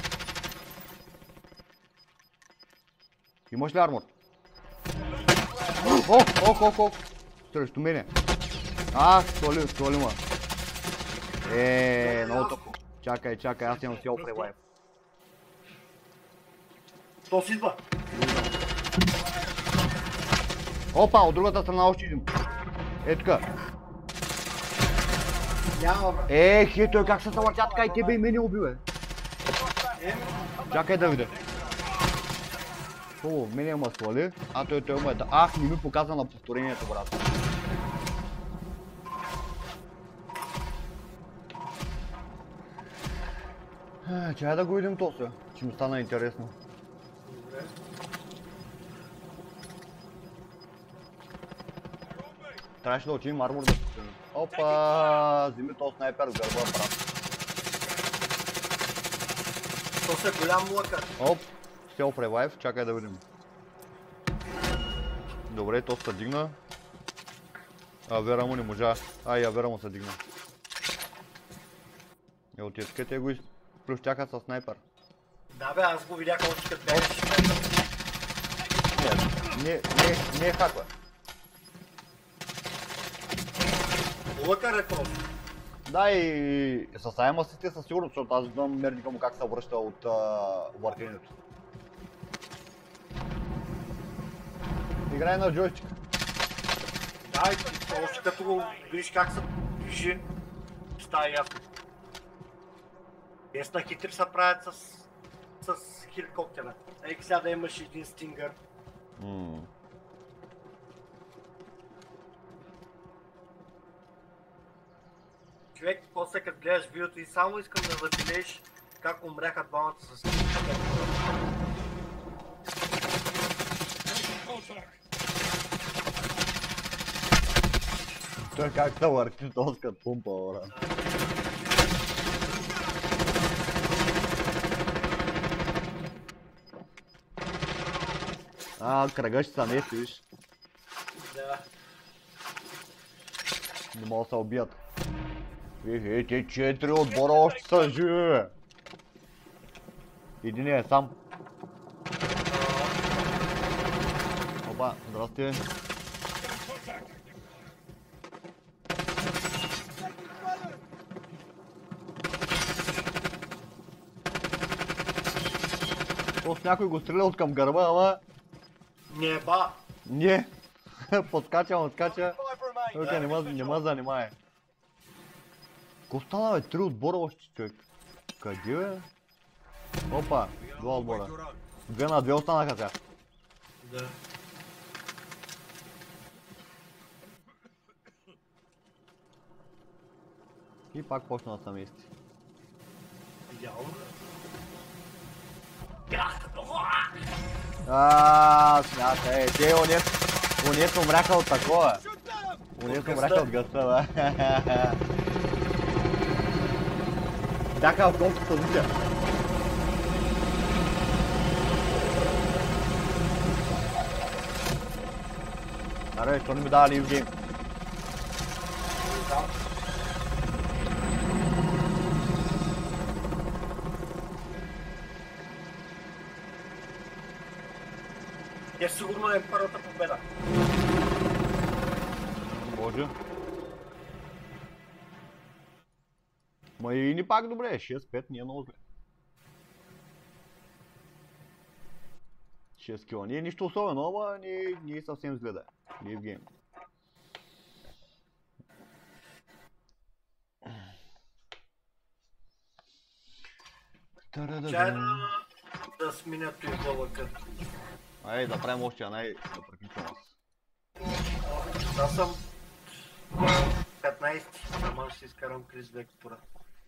Имаш ли армор? О, ох, ох, ох. Срещу мене. А, столи, столи ма. Е, много тъпо. Чакай, чакай, аз имам си опре лайф. То си идва. Опа, от другата страна още един. Е така. Няма, брат. Е, хе, той как се завъртя така и тебе и мене уби, бе. Еми, Чакай да видя. Хубаво, мене има свали, а той той му е да... Ах, не ми показа на повторението, брат. Е, чай да го видим то се, че ми стана интересно. добре. Трябваше да отидем армор да купим. Опа, вземи този снайпер в гърба, брат. То се голям лъкър. Оп, селф ревайв, чакай да видим. Добре, то се дигна. А Вера му не можа. Ай, а Вера му се дигна. Е, отискайте го и плющяха с снайпер. Да бе, аз го видях още като беше. Не, не, не, не е хаква. Лъкър е просто. Да, и с аймасите със сигурност, защото аз знам мерника му как се връща от въртенето. Играй на джойстик. Да, и още като го видиш как се движи, става ясно. Десна хитри се правят с, с хеликоптера. Ей, сега да имаш един стингър. Ммм. Човек, после като гледаш видеото и само искам да запилееш как умряха двамата с хеликоптера. Contact! Той как се върти този като пумпа, брат. А, кръга ще се намести, виж. Да. Не могат да се убият. Е, те четири отбора още са живи, бе. Един е сам. Опа, здрасти. Тоест някой го стреля от към гърба, ама... Не ба. Не. Подскача, отскача. Five remain. Той не ма, не ма занимае. Ко стана, бе? Три отбора още, човек. Къде, бе? Опа, два отбора. Две на две останаха сега. Да. И пак почна да се мести. Идеално. Ааа, смятай, те онето умряха от такова. Онето умряха от гъста, да. Бяха в гонката звука. Аре, що не ми дава лив гейм? Тя сигурно е първата победа. Може. Ма и ни пак добре, шест пет, ние много зле. шест кила, ние нищо особено, ама ние, ние съвсем зле да е. Лив гейм. Чай да, да сменят и вълъка. Ай, да правим още една и да приключвам аз. Аз съм петнайсети, ама ще си изкарам Крис Вектора.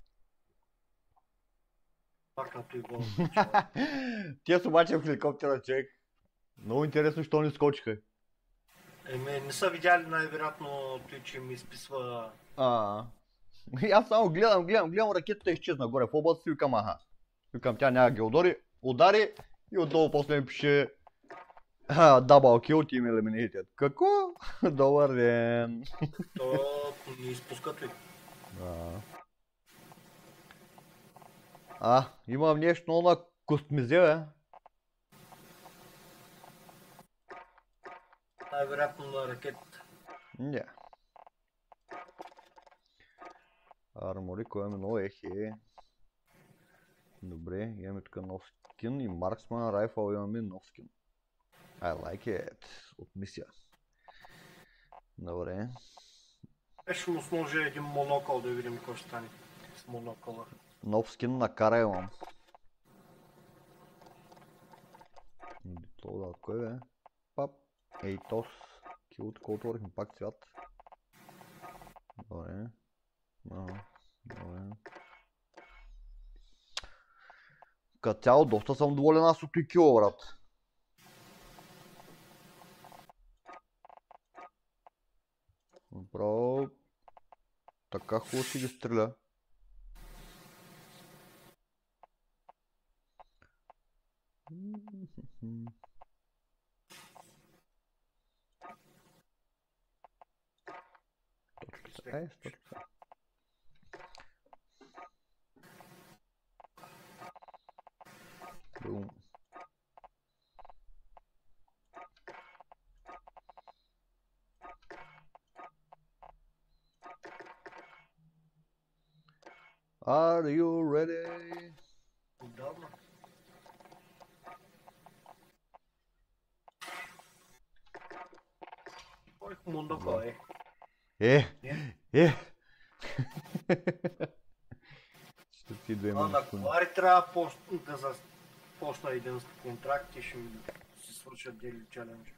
Пак на той вълъка. Тия са обаче в хеликоптера, човек. Много интересно, що не скочиха. Еми, не са видяли най-вероятно той, че ми изписва... А, аз само гледам, гледам, гледам, ракетата изчезна горе в област и викам аха. Викам, тя няма ги удари, удари и отдолу после ми пише Double kill team eliminated. Какво? Добър ден! То не изпуска той. Да. А, имам нещо на костмизе, бе. Най-вероятно на ракетата. Не. Армори, кой имаме много ехе. Добре, имаме тук нов скин и Марксман Райфъл имаме нов скин. I like it. От мисия. Добре. Беше му сложи един монокъл да видим какво ще стане с монокъла. Нов скин на кара имам. Това кой бе? Пап. Ейтос. Килот, колко отворихме пак цвят. Добре. Ага. Добре. Като цяло доста съм доволен аз от и кило, брат. Бро, така хубаво си ги стреля. Точка е, точка. Бум. Are you ready? Отдавна. Кой монокъл е? Е, е. Ще ти две А на минути. колари трябва да започна един контракт и ще ми се свършат дели челендж.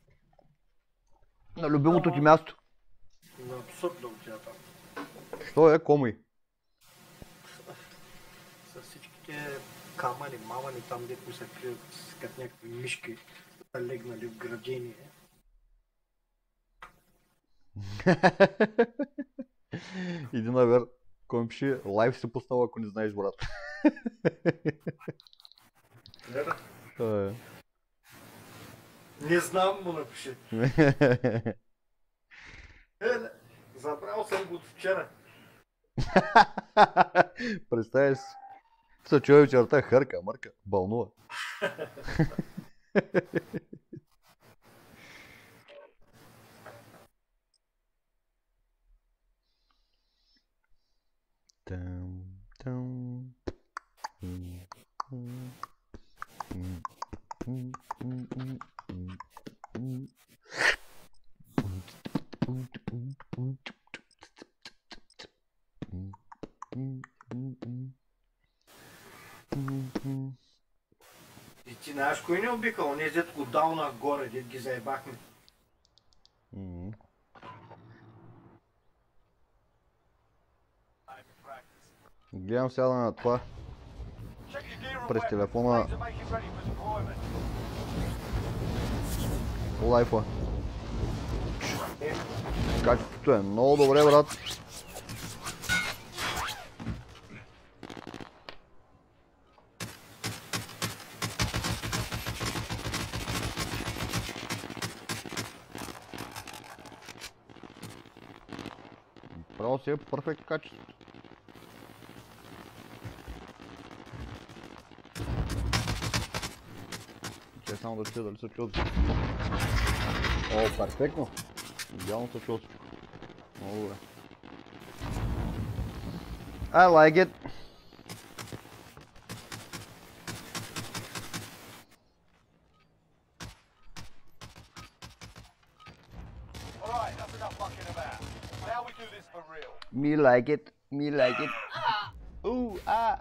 На любимото ти място. На абсурд да отида там. Що е, комой? С всичките камъни, мамани там, дето се крият като някакви мишки, легнали в градение. Иди навер, кой ми пише, лайв си поставя, ако не знаеш, брат. Гледа. Е. Не знам, му напиши. Е, забрал съм го от вчера. Представяш си. Се чуя вечерта, хърка, мърка, бълнува. Тъм, тъм. М, м, м, м, м, м, м, м. Ти знаеш кой не обика? Онези дет отдал нагоре, дет ги заебахме. Ммм. Гледам сега на това. През телефона. Лайфа. Качеството е много добре, брат. Право си е перфект качество. Ще само да чуя дали се чува. О, перфектно. Идеално се чува. Много добре. I like it. Alright, that's enough fucking about. Now we do this for real. Me like it. Me like it. Ooh, ah.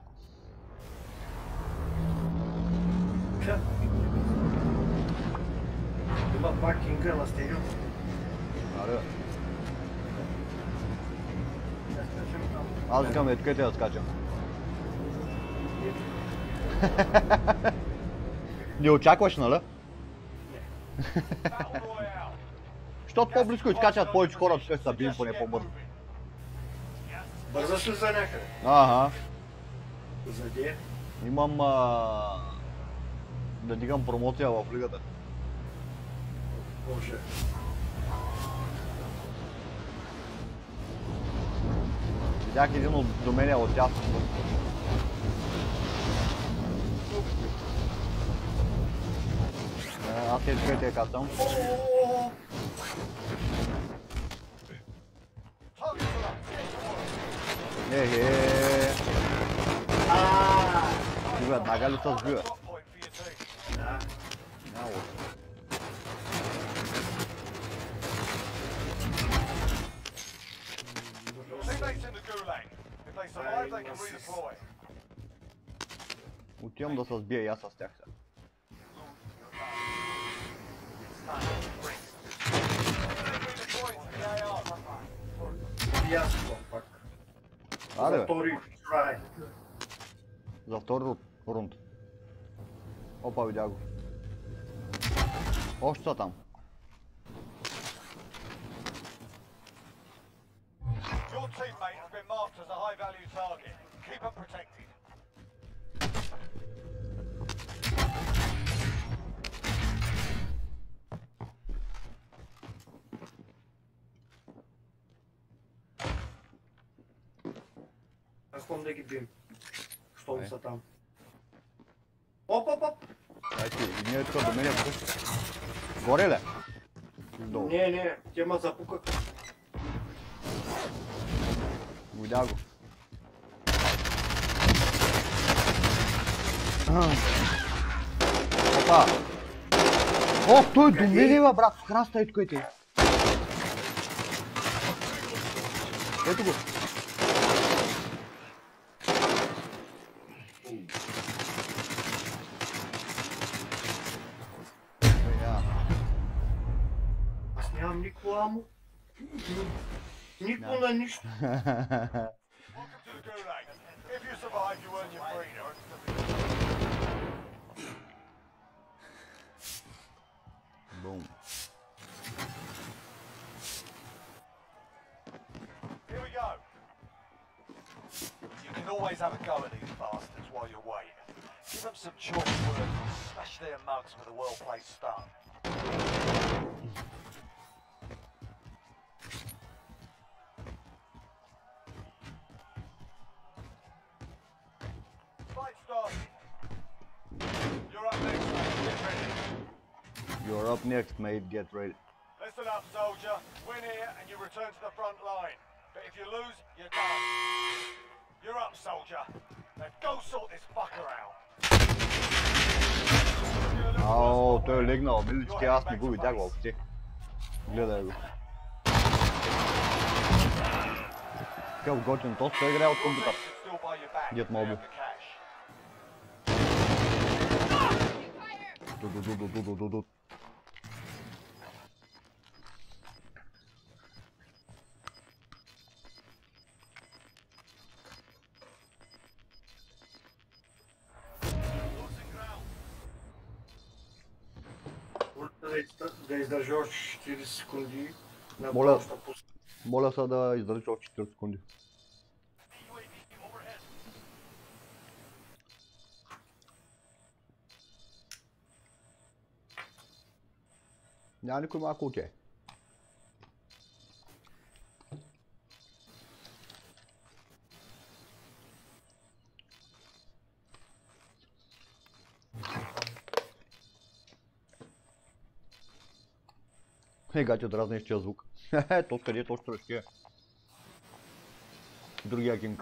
Има пак кинга на стерео. Аре. Аз викам, ето къде да скачам. Не очакваш, нали? Battle Royale. Защото по-близко изкачат повече хора, тук са били поне по-бързо. Бързаш ли за някъде? Ага. Заде? Имам а... да дигам промоция в лигата. Боже. Видях един от до мене от тясно. Аз ето къде те кацам. Ехе. Ти веднага ли се сбива? Да. Няма лошо. Teammates in the gulag. If they survive, they can redeploy. Отивам да се сбия и аз с тях сега. Redeploying to the A R. И аз това пак. Аре За бе, втори трай. за втори ру- рунд. Опа, видя го. Още са там. Your teammate has been marked as a high-value target. Keep them protected. Аз ходим да ги бим. Щом са там. Оп, оп, оп! Ай ти, и ние тук до мене тук. Горе ли? Долу. Не, не, те ма запукаха. Видя го. Опа! О, той до мене, бе, брат, с храста ето къде. Ето го. Аз нямам никакво амо. Никво на нищо. Welcome to the gulag. If you survive, you earn your freedom. Бум. Here we go. You can always have a go at these bastards while you're waiting. Give them some choice words and smash their mugs with a well-placed stun. Fight started. You're up next, mate. Get ready. You're up next, mate. Get ready. Listen up, soldier. Win here and you return to the front line. But if you lose, you're done. You're up, soldier. Now go sort this fucker out. Ау, той е легнал, милички, аз не го видях въобще. Гледай го. Какъв готин, то се играе от компютър. Get mobile. Ду-ду-ду-ду-ду-ду-ду. Да издържи още четиридесет секунди на Моля. площа пуска. Моля се да издържиш още четиридесет секунди. Няма никой малко от тях. Е, гати дразнеш тия звук. Хе-хе, то къде точно ще е. Другия кинг.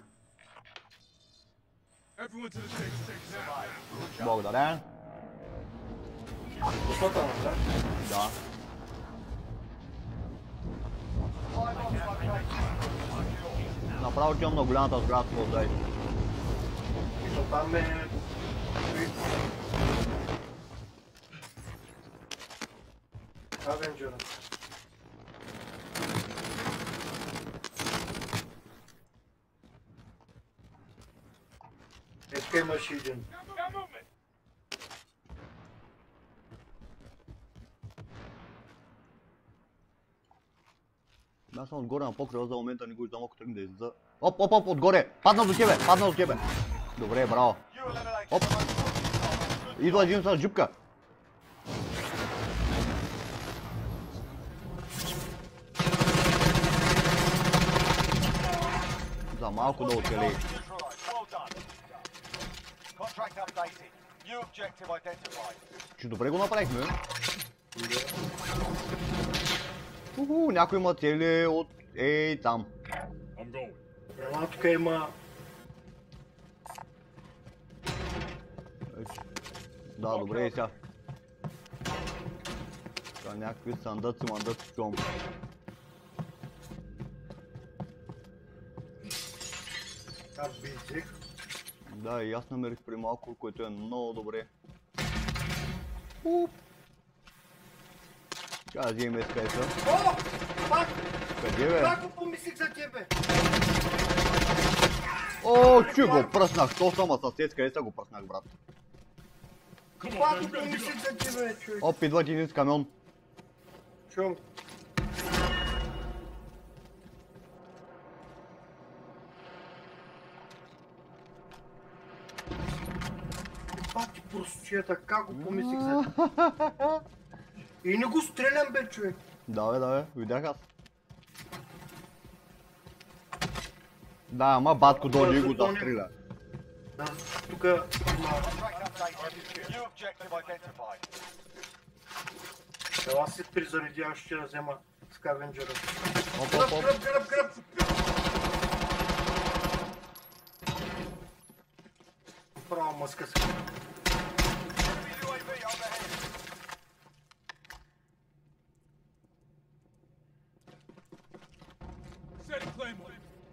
Everyone to the safe station now. Благодаря. Пусната на да? Да. Направо отивам на голямата сграда, какво дай. И то там е... Авенджера. Е, тук имаш един. Аз съм отгоре на покрива, за момента не го издам, ако тръгне да излиза. Оп, оп, оп, отгоре! Падна до тебе, падна до тебе! Добре, браво. Оп! Идва един с джипка. За малко да оцели. Well done. Contract updated. New objective identified. Че добре го направихме. Уху, някой има цели от... Ей, там. I'm going. Една тук има... Да, добре и сега. Така, някакви сандъци, мандъци, чувам. Аз би взех. Да, и аз намерих при малко, което е много добре. Уп. Чакай да вземем ескайса. О! Пак! Къде бе? Пак го помислих за тебе! О, че го пръснах, то само с ескайса го пръснах, брат. Пак го помислих за тебе, човек! Оп, идва един с камион. Чувам. Пак ти простията, как го помислих за тебе? И не го стрелям, бе, човек! Да бе, да бе, видях аз. Да, ама батко дойде и го застреля. Да, тука има... Contract updated. New objective identified. Ела си призареди, аз ще взема скавенджера. Оп, Гръб, оп, оп. гръб, гръб, гръб! Право мъска си. Enemy U A V overhead. Set a claymore.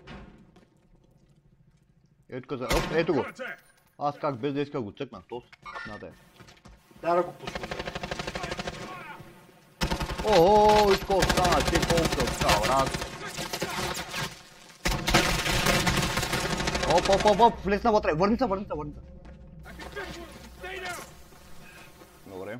Ето каза, оп, ето го. Contact. Аз как без да иска го цъкнах, тос. Нате. Да, да го пусна. О, изко стана, ти колко става, брат. Оп, оп, оп, оп, влезна вътре, върни се, върни се, върни се. I can fix one. Stay down. Добре.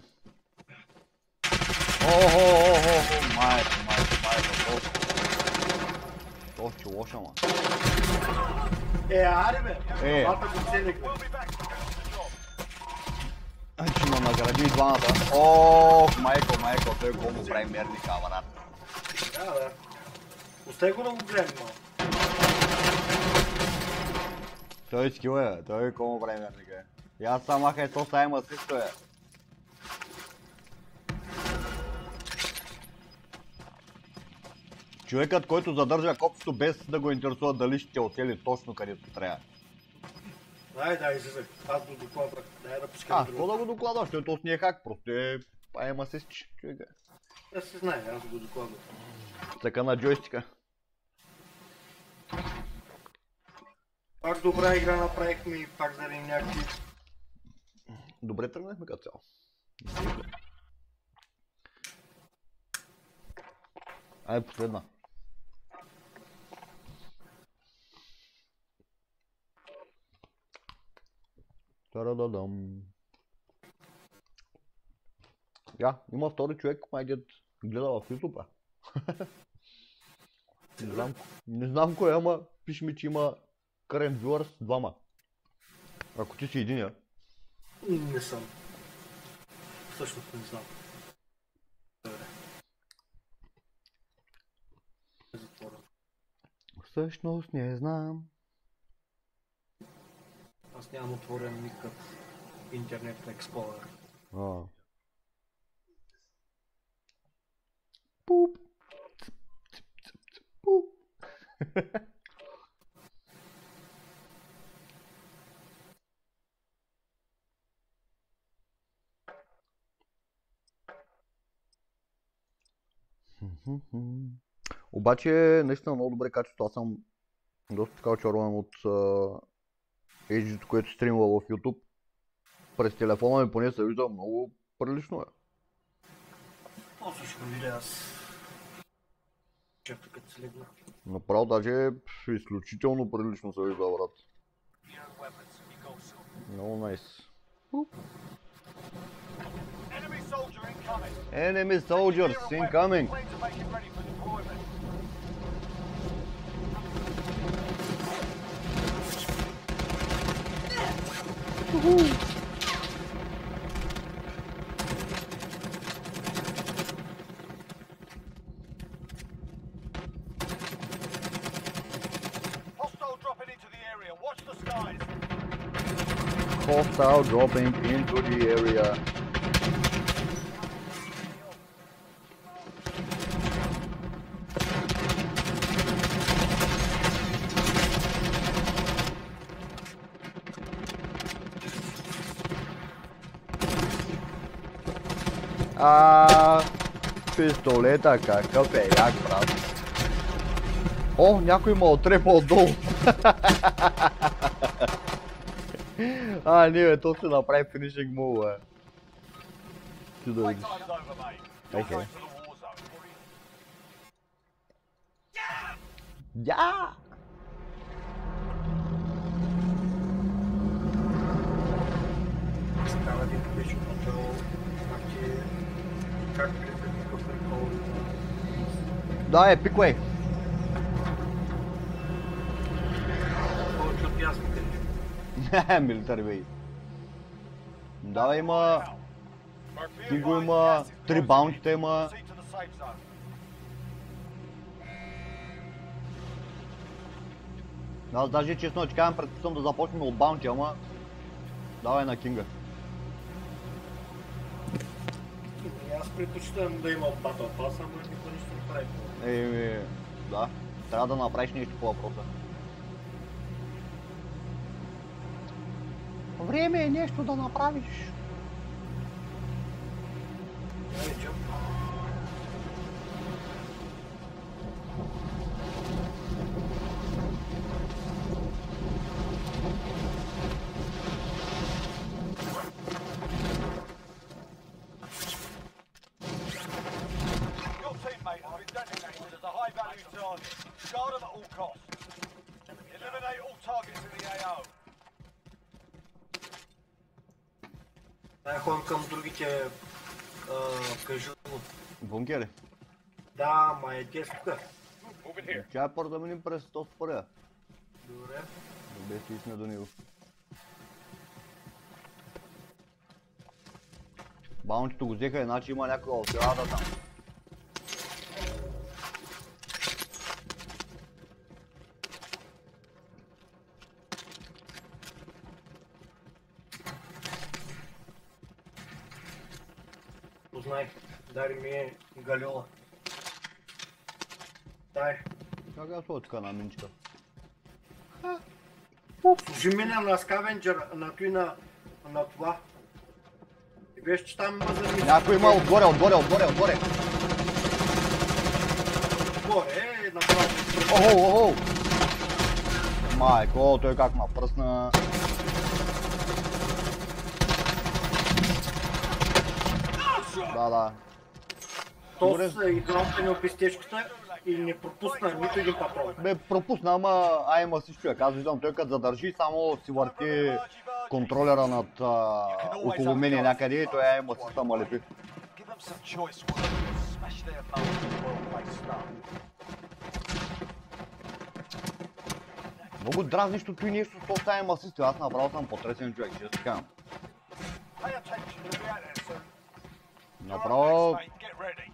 Охо, охо, охо, майко, майко, майко, тос. Тос, че лоша, ма. Е, аре бе! Е. Бата го целих, бе. We'll be back to finish the job. Че ма награди и двамата. Ох, майко, майко, той го му прави мерника, брат. Да, да. Остай го да го гледам малко. Той скил е, той го му прави мерника. И аз самаха е то сайма също е. Човекът, който задържа копчето без да го интересува дали ще те оцели точно където трябва. Дай, дай, излизай. Аз го докладвах. Дай да пускам А, какво друго. да го докладваш? Той точно не е хак, просто е... Пайма се с човека. Да се знае, аз го докладвах. Така на джойстика. Пак добра игра направихме и пак заради някакви... Добре тръгнахме като цяло. Ай, последна. Тарададам. Я, има втори човек, май дед гледа в YouTube. Не знам, не знам кой, ама пише ми, че има current viewers двама. Ако ти си единия. Не съм. Всъщност не знам. Добре. Е затворен. Всъщност не знам. Аз нямам отворен никакъв интернет Explorer. А. Пуп. Цъп, цъп, цъп, цъп, пуп. Обаче наистина много добре качество. Аз съм доста така очарован от ейч ди-то, което стримва в YouTube. През телефона ми поне се вижда много прилично е. После ще го видя аз. Чакай като се легна. Направо даже изключително прилично се вижда, брат. Много найс. Enemy soldier incoming. Enemy soldiers incoming! Plan to make it ready for deployment. Hostile dropping into the area. Watch the skies. Hostile dropping into the area. А, пистолета какъв е як, брат. О, някой ме отрепа отдолу. А, не бе, то се направи финишинг мул, бе. Ти да видиш. Playtime's over, mate. You're Okay. going to the war zone. Я! Става един вече контрол. Значи, как влиза никакъв прикол. Да, е, пиквай. Повече от ясно къде. Милитари, бей. Да, има... Кинго има, три баунтите има. Proceed to the safe zone. Аз даже честно ти казвам, предпочитам да започнем от баунти, ама... Давай на Кинга. И аз предпочитам да има Battle Pass, ама никой нищо не прави. Еми, да. Трябва да направиш нещо по въпроса. Време е нещо да направиш. Айде, джамп. Your teammate has been designated as a high-value target. Guard them at all costs. Eliminate all targets in the A O. Дай ходим към другите кажу. Бункери. Да, ма е те тук. Moving here. Чай първо да минем през този първия. Добре. Без да сме до него. Баунтито го взеха, иначе има някой в сградата там. Познай. Дари ми е галiola. Дай. Как я сложа така на минчика? Служи ми на скавенджер, на той на, на това. И виж, че там има за Някой има отгоре, отгоре, отгоре, отгоре. Горе, направо. Охо, охо. Майко, той как ма пръсна. Да, да. То с игралка не опистечката и не пропусна нито един патрон. Бе, пропусна, ама Айма си човек. Аз виждам, той като задържи, само си върти контролера над а, около мене някъде и той Айма си само лепи. Give them some choice words. Smash their mold with well-placed stuff. Много дразнещо той нещо с този Айма асист. Аз направо съм потресен човек, ще си казвам. Pay attention, you'll be out there soon. You're up Направо... next, mate. Get ready.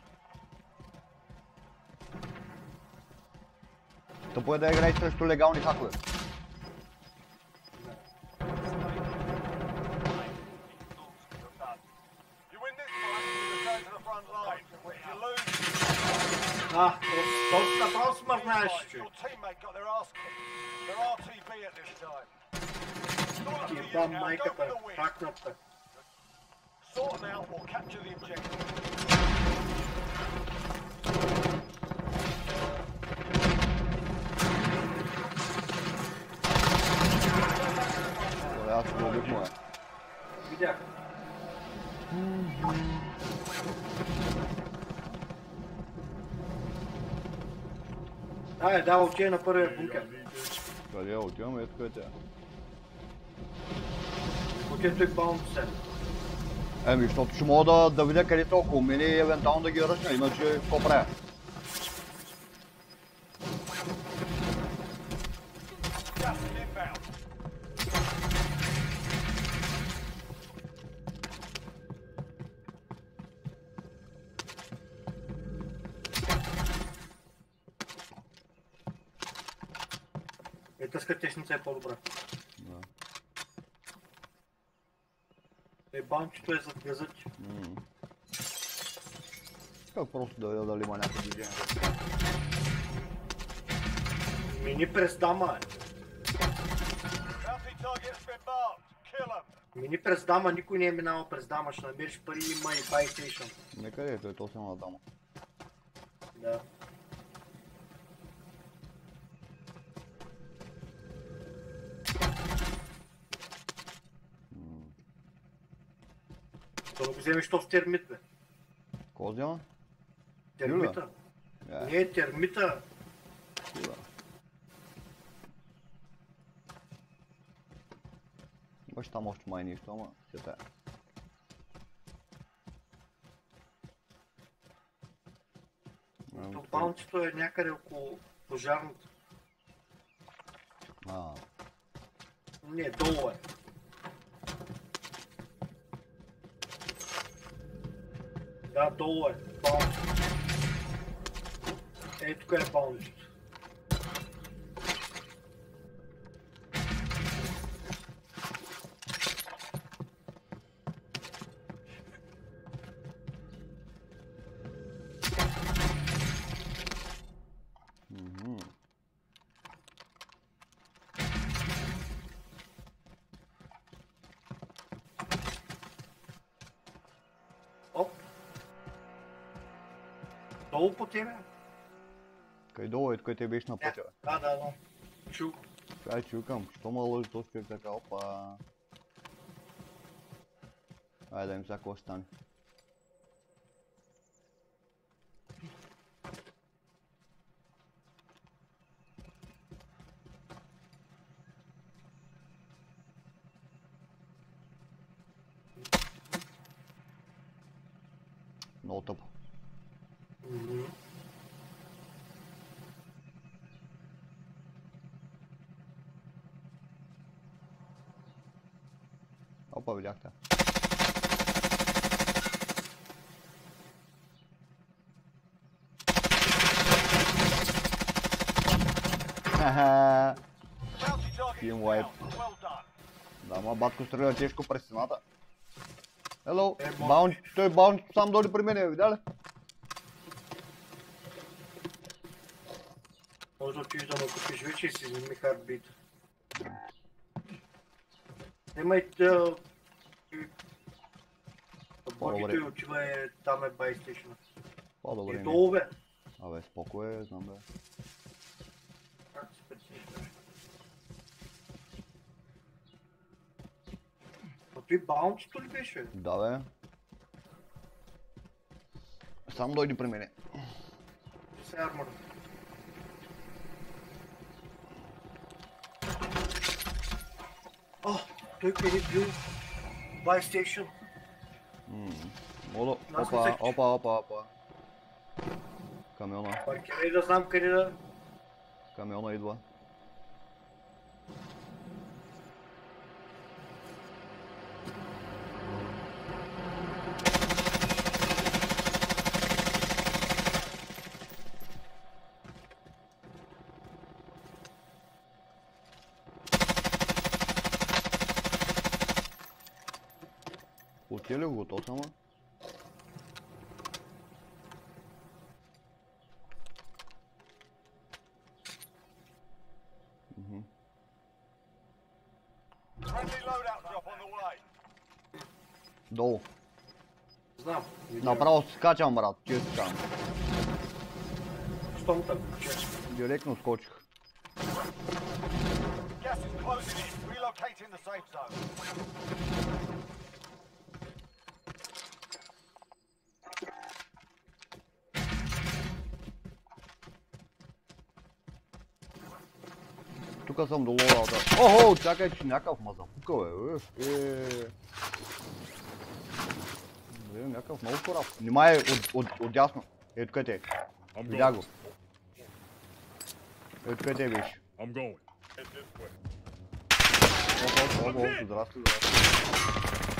Тъпо е да играеш срещу легални хакове. You win this fight, you return to the front line. If you lose, А, този направо смърнаеш, човек. your teammate got their ass kicked. They're R T B at this time. It's all up to you Еба now. Go майката, for the win. пакната. Sort them out or capture the objective. Добре, аз го убих му е. Видях. Айде, да, отиде на първия бункер. Къде отиваме? Ето къде тя. Отиде той баунт се. Еми, защото ще мога да, да видя къде са около мене и евентуално да ги ръчна, иначе какво правя? Gas is inbound. Е, тъска тесница е по-добра. Да. Е, баунчето е зад газът. М. Как просто да видя дали има някакво движение. Мини през дама, е. Bounty target's been marked. Kill them. Мини през дама, никой не е минавал през дама, ще намериш пари, има и buy station. Не къде е той, то съм на дама. Да. То да го вземеш то в термит, бе. Какво взема? Термита. Е, Не, термита. да. Имаш там още май нищо, ама ще тая. То баунчето е някъде около пожарната. А, Не, долу е. Да, долу е. Баунч. Ей, тук е баунчето. мгм. Оп. Долу по тебе? Къде долу е, къде те беше на пътя, бе? Да, да, да. Чу. Ай, чукам, що ме лъжи този човек така, опа. Айде да им сега какво ще стане. Много тъпо. Мгм. Опа, видяхте. Ха-ха. Bounty target Team is wipe. down. Well done. Да, ма батко стреля тежко през стената. Ело, Е, мо- баунт, той баунт сам дойде при мене, видя ли? Може да отидеш да ме купиш вече и си вземи хардбит. Имайте... Богито и отива е, там е buy station. По-добре И ми. долу бе. Абе, споко е, знам бе. Как се прецениш, бе? А той баунчето ли беше? Да бе. Сам дойди при мене. Се армор. О, той къде бил? Buy station. Моло, Нас опа, не се- опа, опа, опа. Камиона, Паркирай да знам къде да... камиона идва. Отиде ли го то само? Friendly loadout drop on the way. Долу. Знам. видях. Направо скачам, брат, ти си там. Щом така, че... Директно скочих. Gas is closing in. Relocating the safe zone. Тука съм до лодата. Охо, чакай, че някакъв ма запука, бе. Е, е, някакъв много корав. Внимай, от, от, от дясно. Е, тук те. I'm Видя going. го. Е, тук те беше. I'm going. Head this way. Оп, оп, оп, оп, здрасти, здрасти.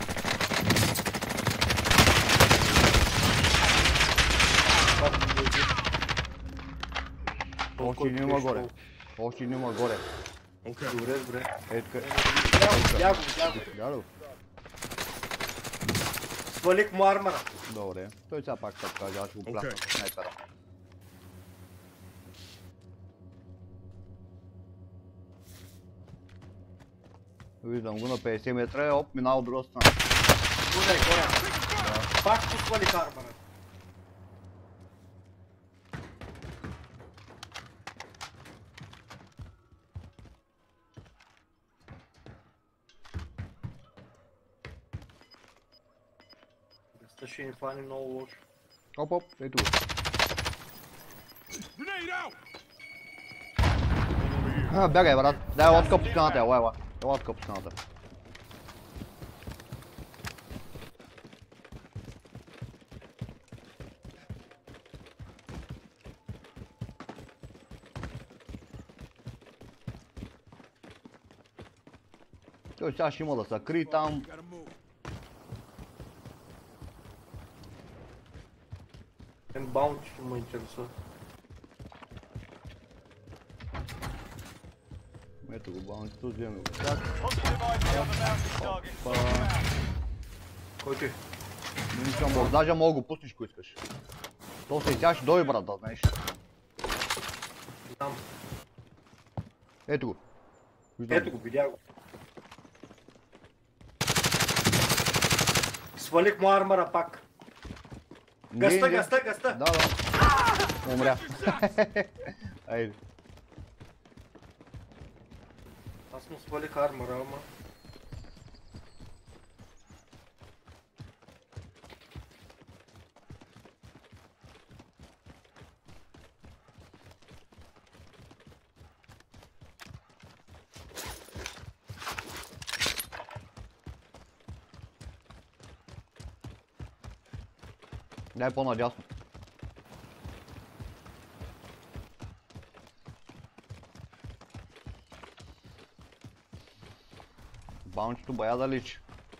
Още един има горе. Още един има горе. Okay. Добре, добре. Е, тук. Видях го, видях го. Видя ли го? Свалих му армара. Добре. Той сега пак ще каже, аз ще го плясна Окей. с снайпера. Виждам го на петдесет метра, оп, минал от друга страна. Горе, горе. Пак му свалих армара. Гъста ще ни фани много лошо. Оп, оп, ето го. Grenade out! А, бягай, брат. Дай лодка по стената, ела, ела. Лодка по стената. Той сега ще има да се кри там. Ten bounty ще ме интересува. Ето го, баунтито, вземе го. Так, Positive I D on the bounty target. па... Който е? Не искам бог, даже мога го пуснеш, ако искаш. То се и тя ще дойде, брат, да знаеш. Знам. Ето го. Виждам Ето го, видях го. Свалих му армара пак. Не, Гъста, не. гъста, гъста. Да, да. Умря. Айде. Аз му свалих армара, ама... Дай по-надясно. Баунчето бая да личи.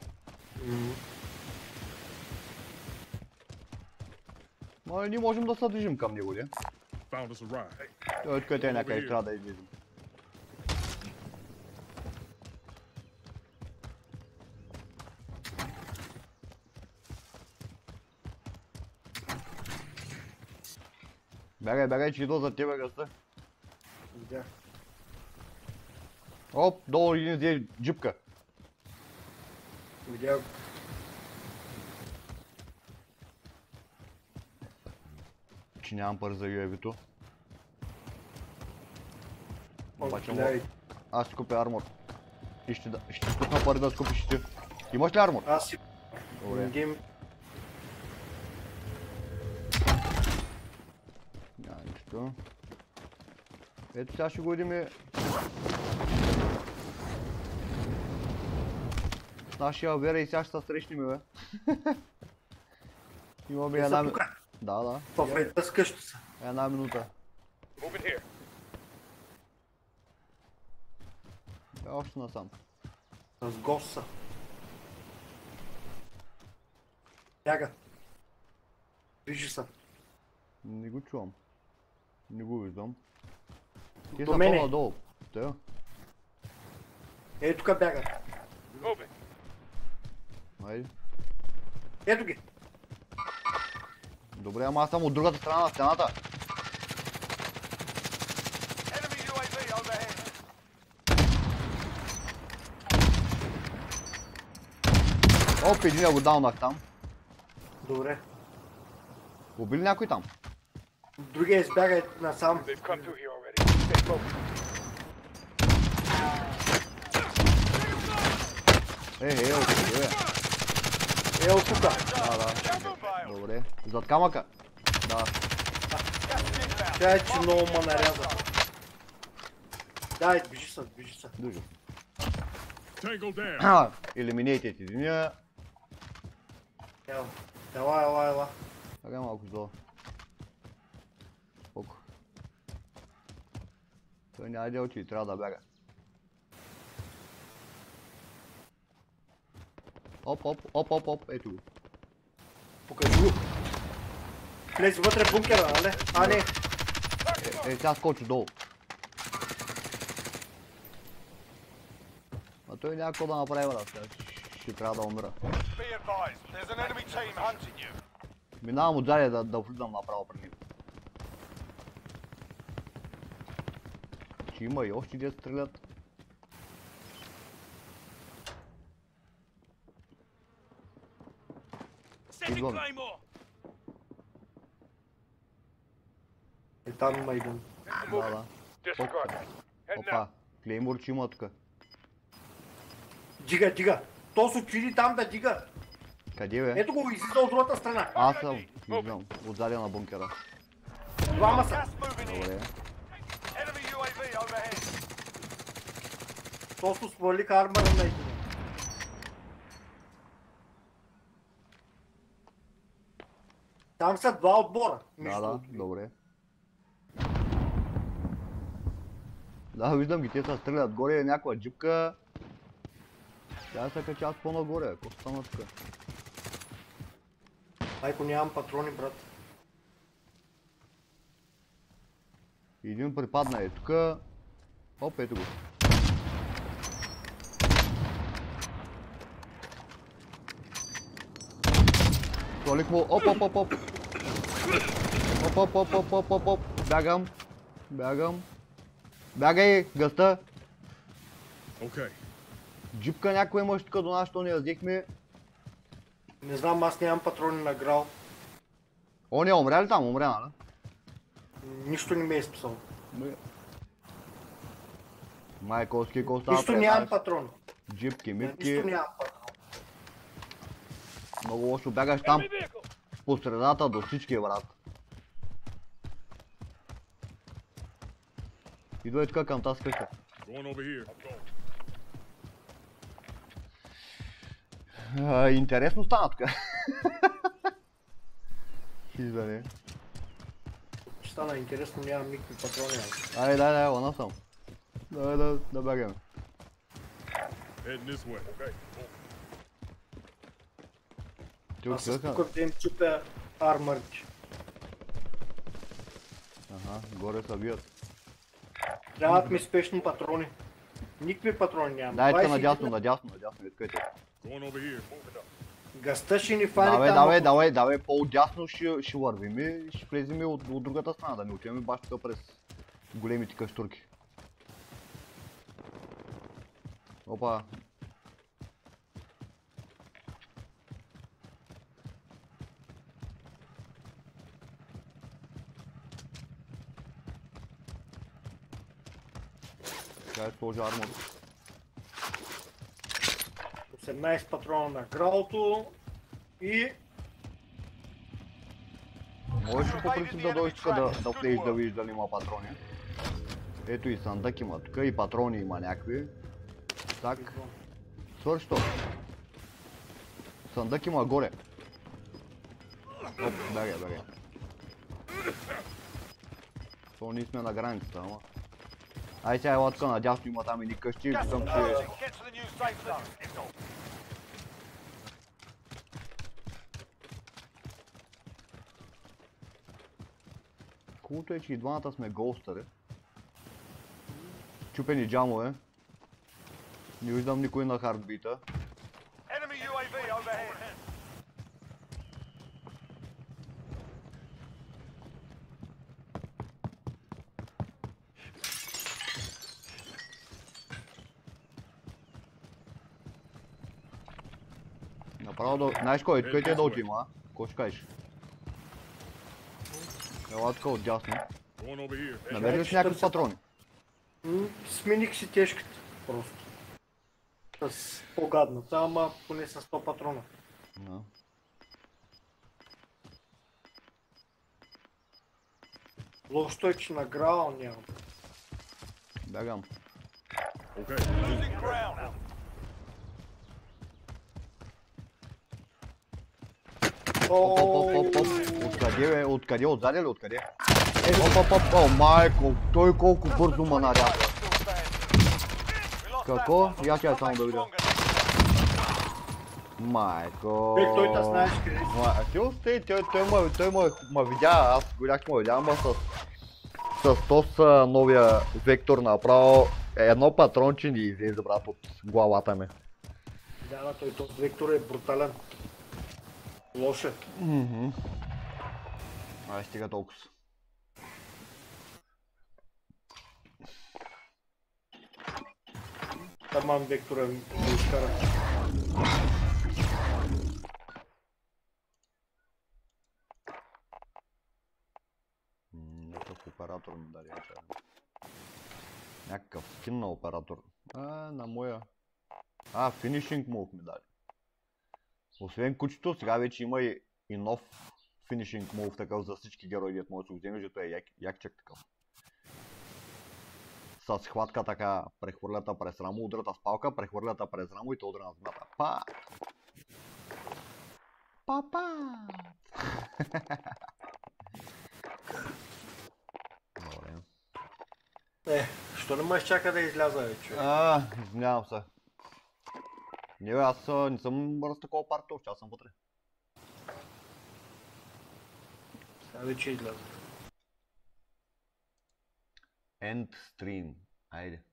Но ние можем да се движим към него, ли? Found us a ride. Той откъде е някъде, трябва да излизим. Бягай, бягай, че идва за тебе гъста. Видях. Оп, долу един взе джипка. Видях го. Че нямам пари за ю ей ви-то. Обаче О, мога. гледай. Аз си купя армор. И ще, да, ще ти пусна пари да скупиш ти. Имаш ли армор? Аз си... Добре. Гейм... Ето. Ето сега ще го видим. С нашия Вера и сега ще се срещнем, бе. Имаме Те са една... тука. Да, да. В реда с къща са. Една минута. Moving here. Е, още насам. С гост са. Бяга. Вижи са. Не го чувам. Не го виждам. Ти До са мене. по-надолу. Те. Ей, тука бяга. Moving. Айде. Ето ги. Добре, ама аз съм от другата страна на стената. Enemy U A V overhead. Оп, един го даунах там. Добре. Убили някой там? Другия избяга насам. They've come through here already. Stay focused. Е, е, окей, бе. Е, от тука. Да, да. Double fail. Добре. Зад камъка. Да. Gas is inbound. Тя е, че много ма наряза. Дай, движи са, движи са. Държи. Tangle down. Ха, елиминейтед единия. Ела, ела, ела, ела. Така малко зло. Споко. Той няма да отиде, трябва да бяга. Оп, оп, оп, оп, оп, ето го. Покажи го. Влез вътре в бункера, нали? А, не. Е, е, сега скочи долу. А той няма какво да направи, брат. Сега ще трябва да умира. Be advised, there's an enemy team hunting you. Минавам отзади да, да влизам направо при него. Че има и още де стрелят. Идвам. Е, там има един. Да, да. Disregard that. Heading Опа, out. клеймор, че има тук. Дига, дига. То се отиди там да дига. Къде бе? Ето го, излиза от другата страна. Аз съм, виждам, отзади на бункера. Двама са. Gas moving in. Добре. Enemy U A V overhead. Просто свалиха армара на един. Там са два отбора. Да, между да, другото. добре. Да, виждам ги, те се стрелят. Горе е някаква джипка. Тя се кача аз по-нагоре, ако стана тук. Майко, нямам патрони, брат. Един припадна е тук. Оп, ето го. Толик му, оп, оп, оп, оп. Оп, оп, оп, оп, оп, оп, оп. Бягам. Бягам. Бягай, гъста. Okay. Джипка някой имаш тук до нас, що не я взехме. Не знам, аз нямам патрони на грал. О, не, умря ли там? Умря, нали? Нищо не ме е изписал. Майковски, какво става Нищо пред нямам нас? патрони. Джипки, Нищо митки. нямам патрон. Много лошо бягаш там по средата до всички, брат. Идвай тук към тази къща. Going over here. А, интересно стана тук. Хиждане. Ще стана интересно, нямам никакви патрони. аз. Айде, дай, дай, лана съм. Дай да, да бягаме. Heading this way. Okay. Ти Аз с откъха? тук да им чупя армърче. Ага, горе са бият. Трябват ми спешно патрони. Никакви патрони нямам. Дай тук двайсет надясно, хиляди. надясно, надясно, искайте. Going over here. Moving up. Гъста ще ни фани Давай, там. давай, ако- давай, давай, по-отясно ще, ще вървим и ще влезем от, от другата страна, да не отиваме баш тук през големите каштурки. Опа. Сега ще сложа армор. осемнайсет патрона на гралото и Можеш по принцип да дойдеш тук да, да влезеш да видиш дали има патрони. Ето и съндък има тук, и патрони има някакви. Так. Свърши то. Съндък има горе. Оп, бегай, бегай. То ние сме на границата, ама. Ай сега ела тук надясно има там едни къщи, виждам, че... Get to the new safe zone. Хубавото е, че и двамата сме голстъри. Чупени джамове. Не виждам никой на хардбита. Enemy ю ей ви overhead. Направо да... Знаеш кой? Кой ти е да отим, а? Кой ще кажеш? Ела тук отдясно. Going over here. Намери ли си някакви патрони? М, Смених си тежката, просто. С по-гадната, ама поне с сто патрона. Да. Лошото е, че на грал нямам. Бягам. Okay. Losing ground. Оп, оп, оп, оп. Откъде бе? Откъде? Отзади ли? Откъде? Оп, оп, оп, о, майко, той колко бързо ма наряза. Какво? Я тя само да видя. Майко. Е, той да знаеш къде си. Ма, а ти остай, той, той, ма, той ма, ма видя, аз го ляк ма видя, ама с... С тос новия вектор направо едно патронче ни излезе, брат, от главата ми. Да, да, той този вектор е брутален. Лош е. Мгм. Ай, стига толкова. Таман вектора ми изкара. Някакъв оператор ми даде. Някакъв скин на оператор. А, на моя. А, финишинг мув ми даде. Освен кучето, сега вече има и, и нов финишинг мув такъв за всички герои, дето може да го вземеш, защото е як, якчек такъв. С хватка така, прехвърлята през рамо, удрата с палка, прехвърлята през рамо и то удра на земята. Па! Папа! Добре. Е, що не ме изчака да изляза, бе, човек? А, извинявам се. Не бе, аз а, не съм раз такова парто, че аз съм вътре. Сега вече изляза. End stream. Айде.